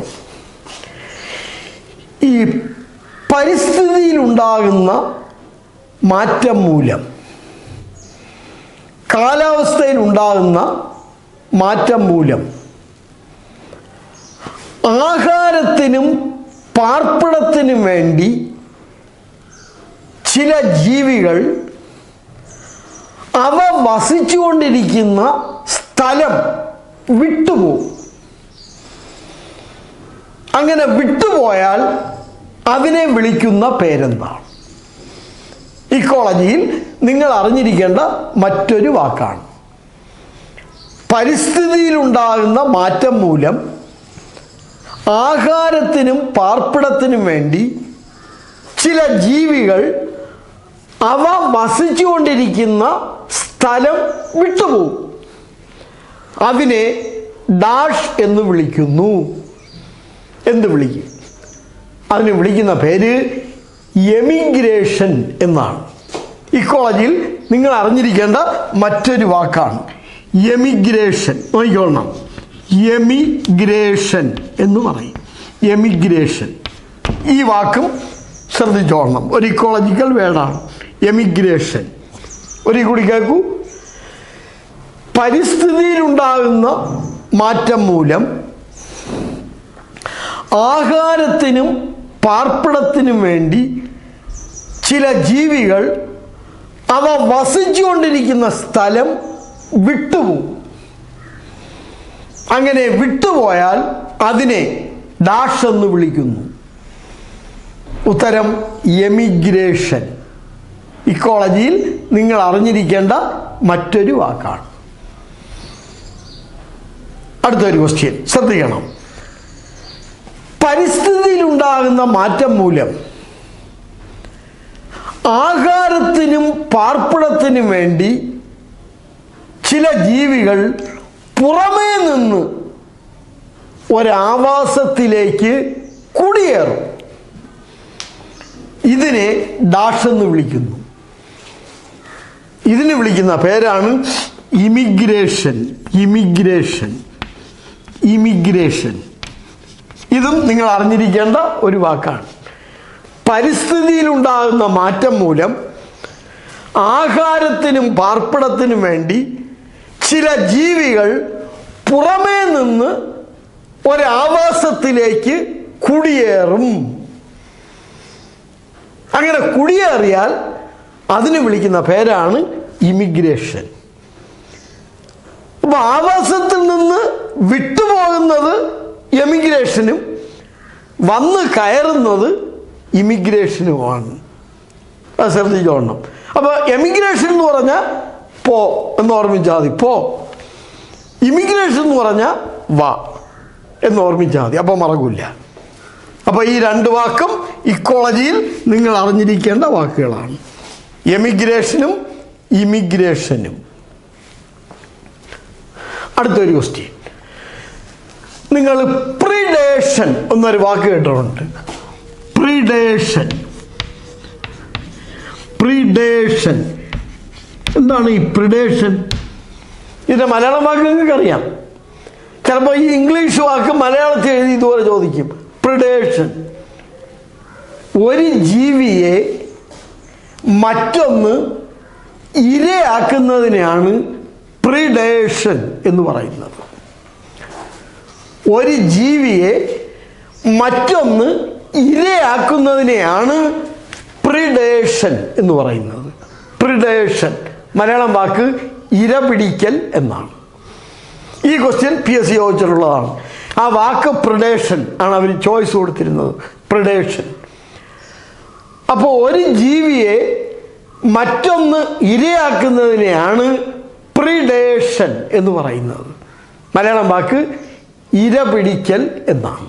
ഈ പരിസ്ഥിതിയിലുണ്ടാകുന്ന മാറ്റം മൂലം, കാലാവസ്ഥയിലുണ്ടാകുന്ന മാറ്റം മൂലം ആഹാരത്തിനും പാർപ്പിടത്തിനും വേണ്ടി ചില ജീവികൾ അവ വസിച്ചുകൊണ്ടിരിക്കുന്ന സ്ഥലം വിട്ടുപോകും. അങ്ങനെ വിട്ടുപോയാൽ അതിനെ വിളിക്കുന്ന പേരെന്താണ്? ഇക്കോളജിയിൽ നിങ്ങൾ അറിഞ്ഞിരിക്കേണ്ട മറ്റൊരു വാക്കാണ്. പരിസ്ഥിതിയിലുണ്ടാകുന്ന മാറ്റം മൂലം ആഹാരത്തിനും പാർപ്പിടത്തിനും വേണ്ടി ചില ജീവികൾ അവ വസിച്ചുകൊണ്ടിരിക്കുന്ന സ്ഥലം വിട്ടുപോകും. അതിനെ ഡാഷ് എന്ന് വിളിക്കുന്നു. എന്ത് വിളിക്കും? അതിന് വിളിക്കുന്ന പേര് എമിഗ്രേഷൻ എന്നാണ്. ഇക്കോളജിയിൽ നിങ്ങൾ അറിഞ്ഞിരിക്കേണ്ട മറ്റൊരു വാക്കാണ് എമിഗ്രേഷൻ. നോക്കിക്കൊള്ളണം. എമിഗ്രേഷൻ എന്ന് പറയും. എമിഗ്രേഷൻ ഈ വാക്കും ശ്രദ്ധിച്ചോളണം. ഒരു ഇക്കോളജിക്കൽ വേർഡാണ് എമിഗ്രേഷൻ. ഒരു കൂടി കേൾക്കൂ. പരിസ്ഥിതിയിലുണ്ടാകുന്ന മാറ്റം മൂലം ആഹാരത്തിനും പാർപ്പിടത്തിനും വേണ്ടി ചില ജീവികൾ അവ വസിച്ചുകൊണ്ടിരിക്കുന്ന സ്ഥലം വിട്ടുപോകും. അങ്ങനെ വിട്ടുപോയാൽ അതിനെ ഡാഷ് എന്ന് വിളിക്കുന്നു. ഉത്തരം എമിഗ്രേഷൻ. ഇക്കോളജിയിൽ നിങ്ങൾ അറിഞ്ഞിരിക്കേണ്ട മറ്റൊരു വാക്കാണ്. അടുത്തൊരു ക്വസ്റ്റ്യൻ ശ്രദ്ധിക്കണം. പരിസ്ഥിതിയിലുണ്ടാകുന്ന മാറ്റം മൂലം ആഹാരത്തിനും പാർപ്പിടത്തിനും വേണ്ടി ചില ജീവികൾ പുറമേ നിന്ന് ഒരാവാസത്തിലേക്ക് കുടിയേറും. ഇതിനെ ഡാഷ് എന്ന് വിളിക്കുന്നു. ഇതിന് വിളിക്കുന്ന പേരാണ് ഇമിഗ്രേഷൻ. ഇമിഗ്രേഷൻ ഇമിഗ്രേഷൻ ഇതും നിങ്ങൾ അറിഞ്ഞിരിക്കേണ്ട ഒരു വാക്കാണ്. പരിസ്ഥിതിയിലുണ്ടാകുന്ന മാറ്റം മൂലം ആഹാരത്തിനും പാർപ്പിടത്തിനും വേണ്ടി ചില ജീവികൾ പുറമേ നിന്ന് ഒരാവാസത്തിലേക്ക് കുടിയേറും. അങ്ങനെ കുടിയേറിയാൽ അതിന് വിളിക്കുന്ന പേരാണ് ഇമിഗ്രേഷൻ. അപ്പോൾ ആവാസത്തിൽ നിന്ന് വിട്ടുപോകുന്നത് എമിഗ്രേഷനും വന്ന് കയറുന്നത് ഇമിഗ്രേഷനുമാണ്. അത് ശ്രദ്ധിച്ചോളണം. അപ്പോൾ എമിഗ്രേഷൻ എന്ന് പറഞ്ഞാൽ പോ എന്ന് ഓർമ്മിച്ചാൽ മതി. പോ. ഇമിഗ്രേഷൻ എന്ന് പറഞ്ഞാൽ വാ എന്ന് ഓർമ്മിച്ചാൽ മതി, അപ്പോൾ മറക്കില്ല. അപ്പോൾ ഈ രണ്ട് വാക്കും ഇക്കോളജിയിൽ നിങ്ങൾ അറിഞ്ഞിരിക്കേണ്ട വാക്കുകളാണ്, എമിഗ്രേഷനും ഇമിഗ്രേഷനും. അടുത്തൊരു ക്വസ്റ്റ്യൻ, നിങ്ങൾ പ്രിഡേഷൻ എന്നൊരു വാക്ക് കേട്ടിട്ടുണ്ട്. പ്രിഡേഷൻ, പ്രിഡേഷൻ എന്താണ് ഈ പ്രിഡേഷൻ? ഇതിൻ്റെ മലയാളം വാക്ക് നിങ്ങൾക്ക് അറിയാം. ചിലപ്പോൾ ഈ ഇംഗ്ലീഷ് വാക്ക് മലയാളത്തിൽ എഴുതി ഇതുപോലെ ചോദിക്കും. പ്രിഡേഷൻ, ഒരു ജീവിയെ മറ്റൊന്ന് ഇരയാക്കുന്നതിനെയാണ് പ്രിഡേഷൻ എന്ന് പറയുന്നത്. ഒരു ജീവിയെ മറ്റൊന്ന് ഇരയാക്കുന്നതിനെയാണ് പ്രിഡേഷൻ എന്ന് പറയുന്നത്. പ്രിഡേഷൻ മലയാളം വാക്ക് ഇരപിടിക്കൽ എന്നാണ്. ഈ ക്വസ്റ്റ്യൻ PSC ചോദിച്ചിട്ടുള്ളതാണ്. ആ വാക്ക് പ്രിഡേഷൻ ആണ് അവർ ചോയ്സ് കൊടുത്തിരുന്നത്, പ്രിഡേഷൻ. അപ്പോൾ ഒരു ജീവിയെ മറ്റൊന്ന് ഇരയാക്കുന്നതിനെയാണ് പ്രിഡേഷൻ എന്ന് പറയുന്നത്. മലയാളം വാക്ക് ഇരപിടിക്കൽ എന്നാണ്.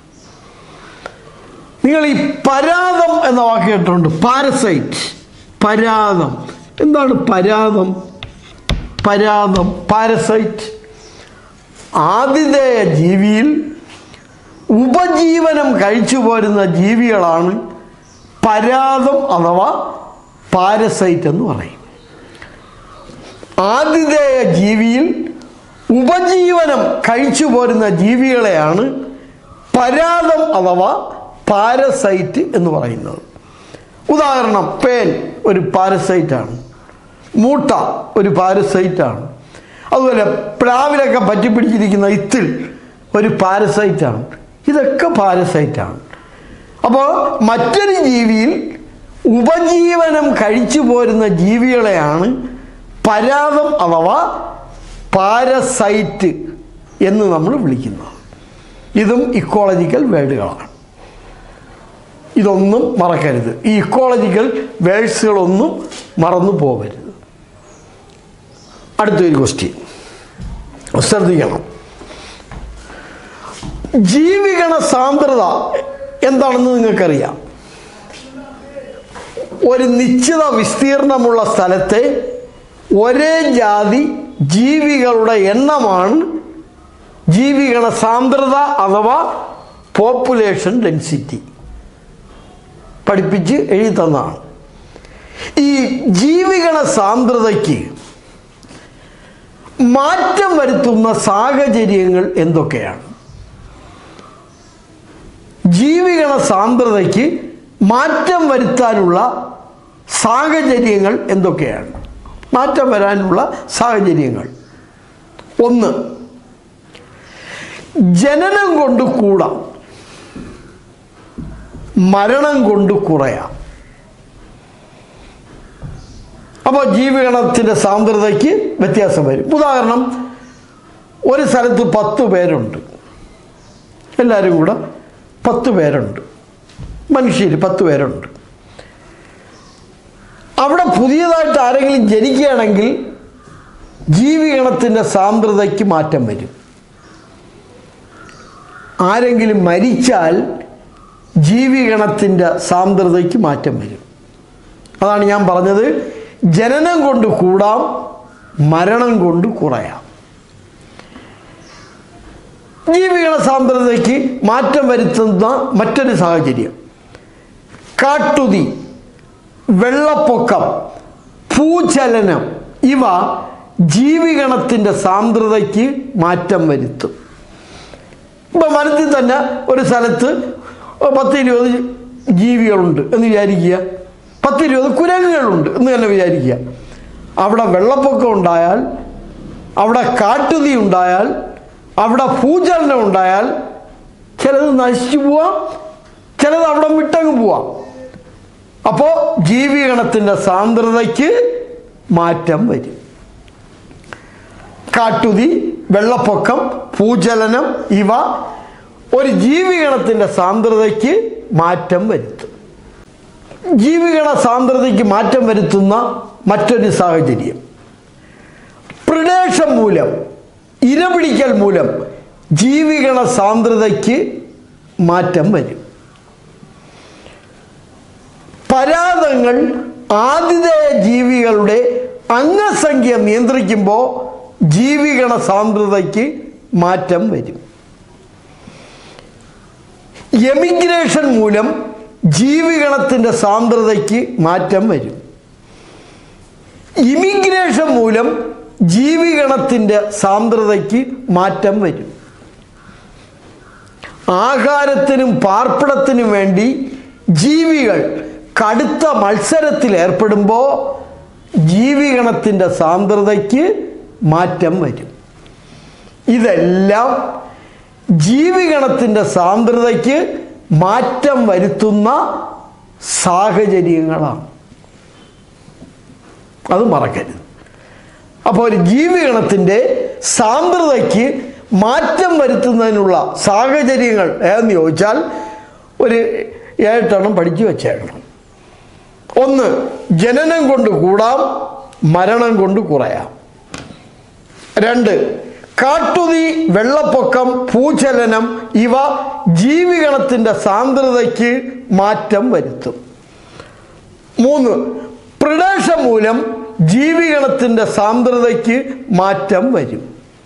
നിങ്ങൾ ഈ പരാതം എന്ന വാക്ക് കേട്ടിട്ടുണ്ട്, പാരസൈറ്റ്. പരാതം എന്താണ്? പരാതം, പരാതം പാരസൈറ്റ്. ആതിഥേയ ജീവിയിൽ ഉപജീവനം കഴിച്ചു പോരുന്ന ജീവികളാണ് പരാതം അഥവാ പാരസൈറ്റ് എന്ന് പറയും. ആതിഥേയ ജീവിയിൽ ഉപജീവനം കഴിച്ചു പോരുന്ന ജീവികളെയാണ് പരാതം അഥവാ പാരസൈറ്റ് എന്ന് പറയുന്നത്. ഉദാഹരണം, പേൻ ഒരു പാരസൈറ്റാണ്, മൂട്ട ഒരു പാരസൈറ്റാണ്, അതുപോലെ പ്ലാവിലൊക്കെ പറ്റിപ്പിടിച്ചിരിക്കുന്ന ഇത്തിൽ ഒരു പാരസൈറ്റാണ്. ഇതൊക്കെ പാരസൈറ്റാണ്. അപ്പോൾ മറ്റൊരു ജീവിയിൽ ഉപജീവനം കഴിച്ചു പോരുന്ന ജീവികളെയാണ് പരാതം അഥവാ പാരസൈറ്റ് എന്ന് നമ്മൾ വിളിക്കുന്നത്. ഇതും ഇക്കോളജിക്കൽ വേർഡുകളാണ്. ഇതൊന്നും മറക്കരുത്. ഈ ഇക്കോളജിക്കൽ വേർഡ്സുകളൊന്നും മറന്നു പോകരുത്. അടുത്തൊരു ക്വസ്റ്റ്യൻ ശ്രദ്ധിക്കണം. ജീവിഗണ സാന്ദ്രത എന്താണെന്ന് നിങ്ങൾക്കറിയാം. ഒരു നിശ്ചിത വിസ്തീർണമുള്ള സ്ഥലത്തെ ഒരേ ജാതി ജീവികളുടെ എണ്ണമാണ് ജീവിഗണ സാന്ദ്രത അഥവാ പോപ്പുലേഷൻ ഡെൻസിറ്റി. പഠിപ്പിച്ച് എഴുതി തന്നതാണ്. ഈ ജീവിഗണ സാന്ദ്രതയ്ക്ക് മാറ്റം വരുത്തുന്ന സാഹചര്യങ്ങൾ എന്തൊക്കെയാണ്? ജീവിഗണ സാന്ദ്രതയ്ക്ക് മാറ്റം വരുത്താനുള്ള സാഹചര്യങ്ങൾ എന്തൊക്കെയാണ്? മാറ്റം വരാനുള്ള സാഹചര്യങ്ങൾ: 1, ജനനം കൊണ്ട് കൂടാം, മരണം കൊണ്ട് കുറയാം. അപ്പോൾ ജീവിഗണത്തിൻ്റെ സാന്ദ്രതയ്ക്ക് വ്യത്യാസം വരും. ഉദാഹരണം, ഒരു സ്ഥലത്ത് 10 പേരുണ്ട്, എല്ലാവരും കൂടെ 10 പേരുണ്ട്, മനുഷ്യർ 10 പേരുണ്ട്. അവിടെ പുതിയതായിട്ട് ആരെങ്കിലും ജനിക്കുകയാണെങ്കിൽ ജീവിഗണത്തിൻ്റെ സാന്ദ്രതയ്ക്ക് മാറ്റം വരും. ആരെങ്കിലും മരിച്ചാൽ ജീവിഗണത്തിൻ്റെ സാന്ദ്രതയ്ക്ക് മാറ്റം വരും. അതാണ് ഞാൻ പറഞ്ഞത്, ജനനം കൊണ്ട് കൂടാം, മരണം കൊണ്ട് കുറയാം. ജീവിഗണ സാന്ദ്രതയ്ക്ക് മാറ്റം വരുത്തുന്ന മറ്റൊരു സാഹചര്യം: കാട്ടുതീ, വെള്ളപ്പൊക്കം, ഭൂചലനം ഇവ ജീവിഗണത്തിൻ്റെ സാന്ദ്രതയ്ക്ക് മാറ്റം വരുത്തും. ഇപ്പം വനത്തിൽ തന്നെ ഒരു സ്ഥലത്ത് 10-20 ജീവികളുണ്ട് എന്ന് വിചാരിക്കുക, 10-20 കുരങ്ങുകളുണ്ട് എന്ന് തന്നെ വിചാരിക്കുക. അവിടെ വെള്ളപ്പൊക്കം ഉണ്ടായാൽ, അവിടെ കാട്ടുതീ ഉണ്ടായാൽ, അവിടെ ഭൂചലനം ഉണ്ടായാൽ ചിലത് നശിച്ചു പോവാം, ചിലത് അവിടെ വിട്ടങ്ങ് പോവാം. അപ്പോൾ ജീവിഗണത്തിൻ്റെ സാന്ദ്രതയ്ക്ക് മാറ്റം വരും. കാട്ടുതീ, വെള്ളപ്പൊക്കം, ഭൂചലനം ഇവ ഒരു ജീവിഗണത്തിൻ്റെ സാന്ദ്രതയ്ക്ക് മാറ്റം വരുത്തും. ജീവിഗണ സാന്ദ്രതയ്ക്ക് മാറ്റം വരുത്തുന്ന മറ്റൊരു സാഹചര്യം: പ്രിഡേഷൻ മൂലം ഇരപിടിക്കൽ മൂലം ജീവിഗണ സാന്ദ്രതയ്ക്ക് മാറ്റം വരും. പരാദങ്ങൾ ആതിഥേയ ജീവികളുടെ അംഗസംഖ്യ നിയന്ത്രിക്കുമ്പോൾ ജീവിഗണ സാന്ദ്രതയ്ക്ക് മാറ്റം വരും. എമിഗ്രേഷൻ മൂലം ജീവിഗണത്തിൻ്റെ സാന്ദ്രതയ്ക്ക് മാറ്റം വരും. ഇമിഗ്രേഷൻ മൂലം ജീവിഗണത്തിൻ്റെ സാന്ദ്രതയ്ക്ക് മാറ്റം വരും. ആഹാരത്തിനും പാർപ്പിടത്തിനും വേണ്ടി ജീവികൾ കടുത്ത മത്സരത്തിൽ ഏർപ്പെടുമ്പോൾ ജീവിഗണത്തിൻ്റെ സാന്ദ്രതയ്ക്ക് മാറ്റം വരും. ഇതെല്ലാം ജീവിഗണത്തിൻ്റെ സാന്ദ്രതയ്ക്ക് മാറ്റം വരുത്തുന്ന സാഹചര്യങ്ങളാണ്. അത് മറക്കരുത്. അപ്പോൾ ഒരു ജീവിഗണത്തിൻ്റെ സാന്ദ്രതയ്ക്ക് മാറ്റം വരുത്തുന്നതിനുള്ള സാഹചര്യങ്ങൾ ഏതെന്ന് ചോദിച്ചാൽ ഒരു 7 പഠിച്ചു വച്ചേക്കണം. 1, ജനനം കൊണ്ട് കൂടാം, മരണം കൊണ്ട് കുറയാം. 2, കാട്ടുതീ, വെള്ളപ്പൊക്കം, ഭൂചലനം ഇവ ജീവിഗണത്തിൻ്റെ സാന്ദ്രതയ്ക്ക് മാറ്റം വരുത്തും. 3, പ്രിഡേഷൻ മൂലം ജീവിഗണത്തിൻ്റെ സാന്ദ്രതയ്ക്ക് മാറ്റം വരും.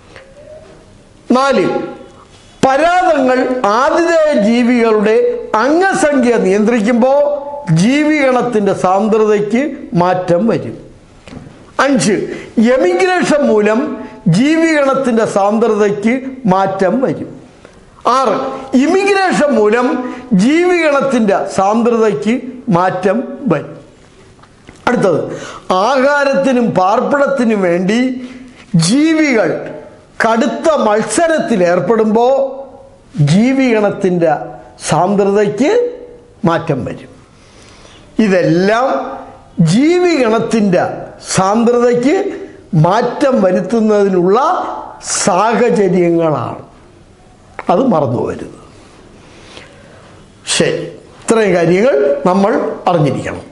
4, പരാദങ്ങൾ ആതിഥേയ ജീവികളുടെ അംഗസംഖ്യ നിയന്ത്രിക്കുമ്പോൾ ജീവിഗണത്തിൻ്റെ സാന്ദ്രതയ്ക്ക് മാറ്റം വരും. 5, എമിഗ്രേഷൻ മൂലം ജീവിഗണത്തിൻ്റെ സാന്ദ്രതയ്ക്ക് മാറ്റം വരും. 6, ഇമിഗ്രേഷൻ മൂലം ജീവിഗണത്തിൻ്റെ സാന്ദ്രതയ്ക്ക് മാറ്റം വരും. അടുത്തത്, ആഹാരത്തിനും പാർപ്പിടത്തിനും വേണ്ടി ജീവികൾ കടുത്ത മത്സരത്തിൽ ഏർപ്പെടുമ്പോൾ ജീവിഗണത്തിൻ്റെ സാന്ദ്രതയ്ക്ക് മാറ്റം വരും. ഇതെല്ലാം ജീവിഗണത്തിൻ്റെ സാന്ദ്രതയ്ക്ക് മാറ്റം വരുത്തുന്നതിനുള്ള സാഹചര്യങ്ങളാണ്. അത് മറന്നു പോകരുത്. ശരി, ഇത്രയും കാര്യങ്ങൾ നമ്മൾ അറിഞ്ഞിരിക്കണം.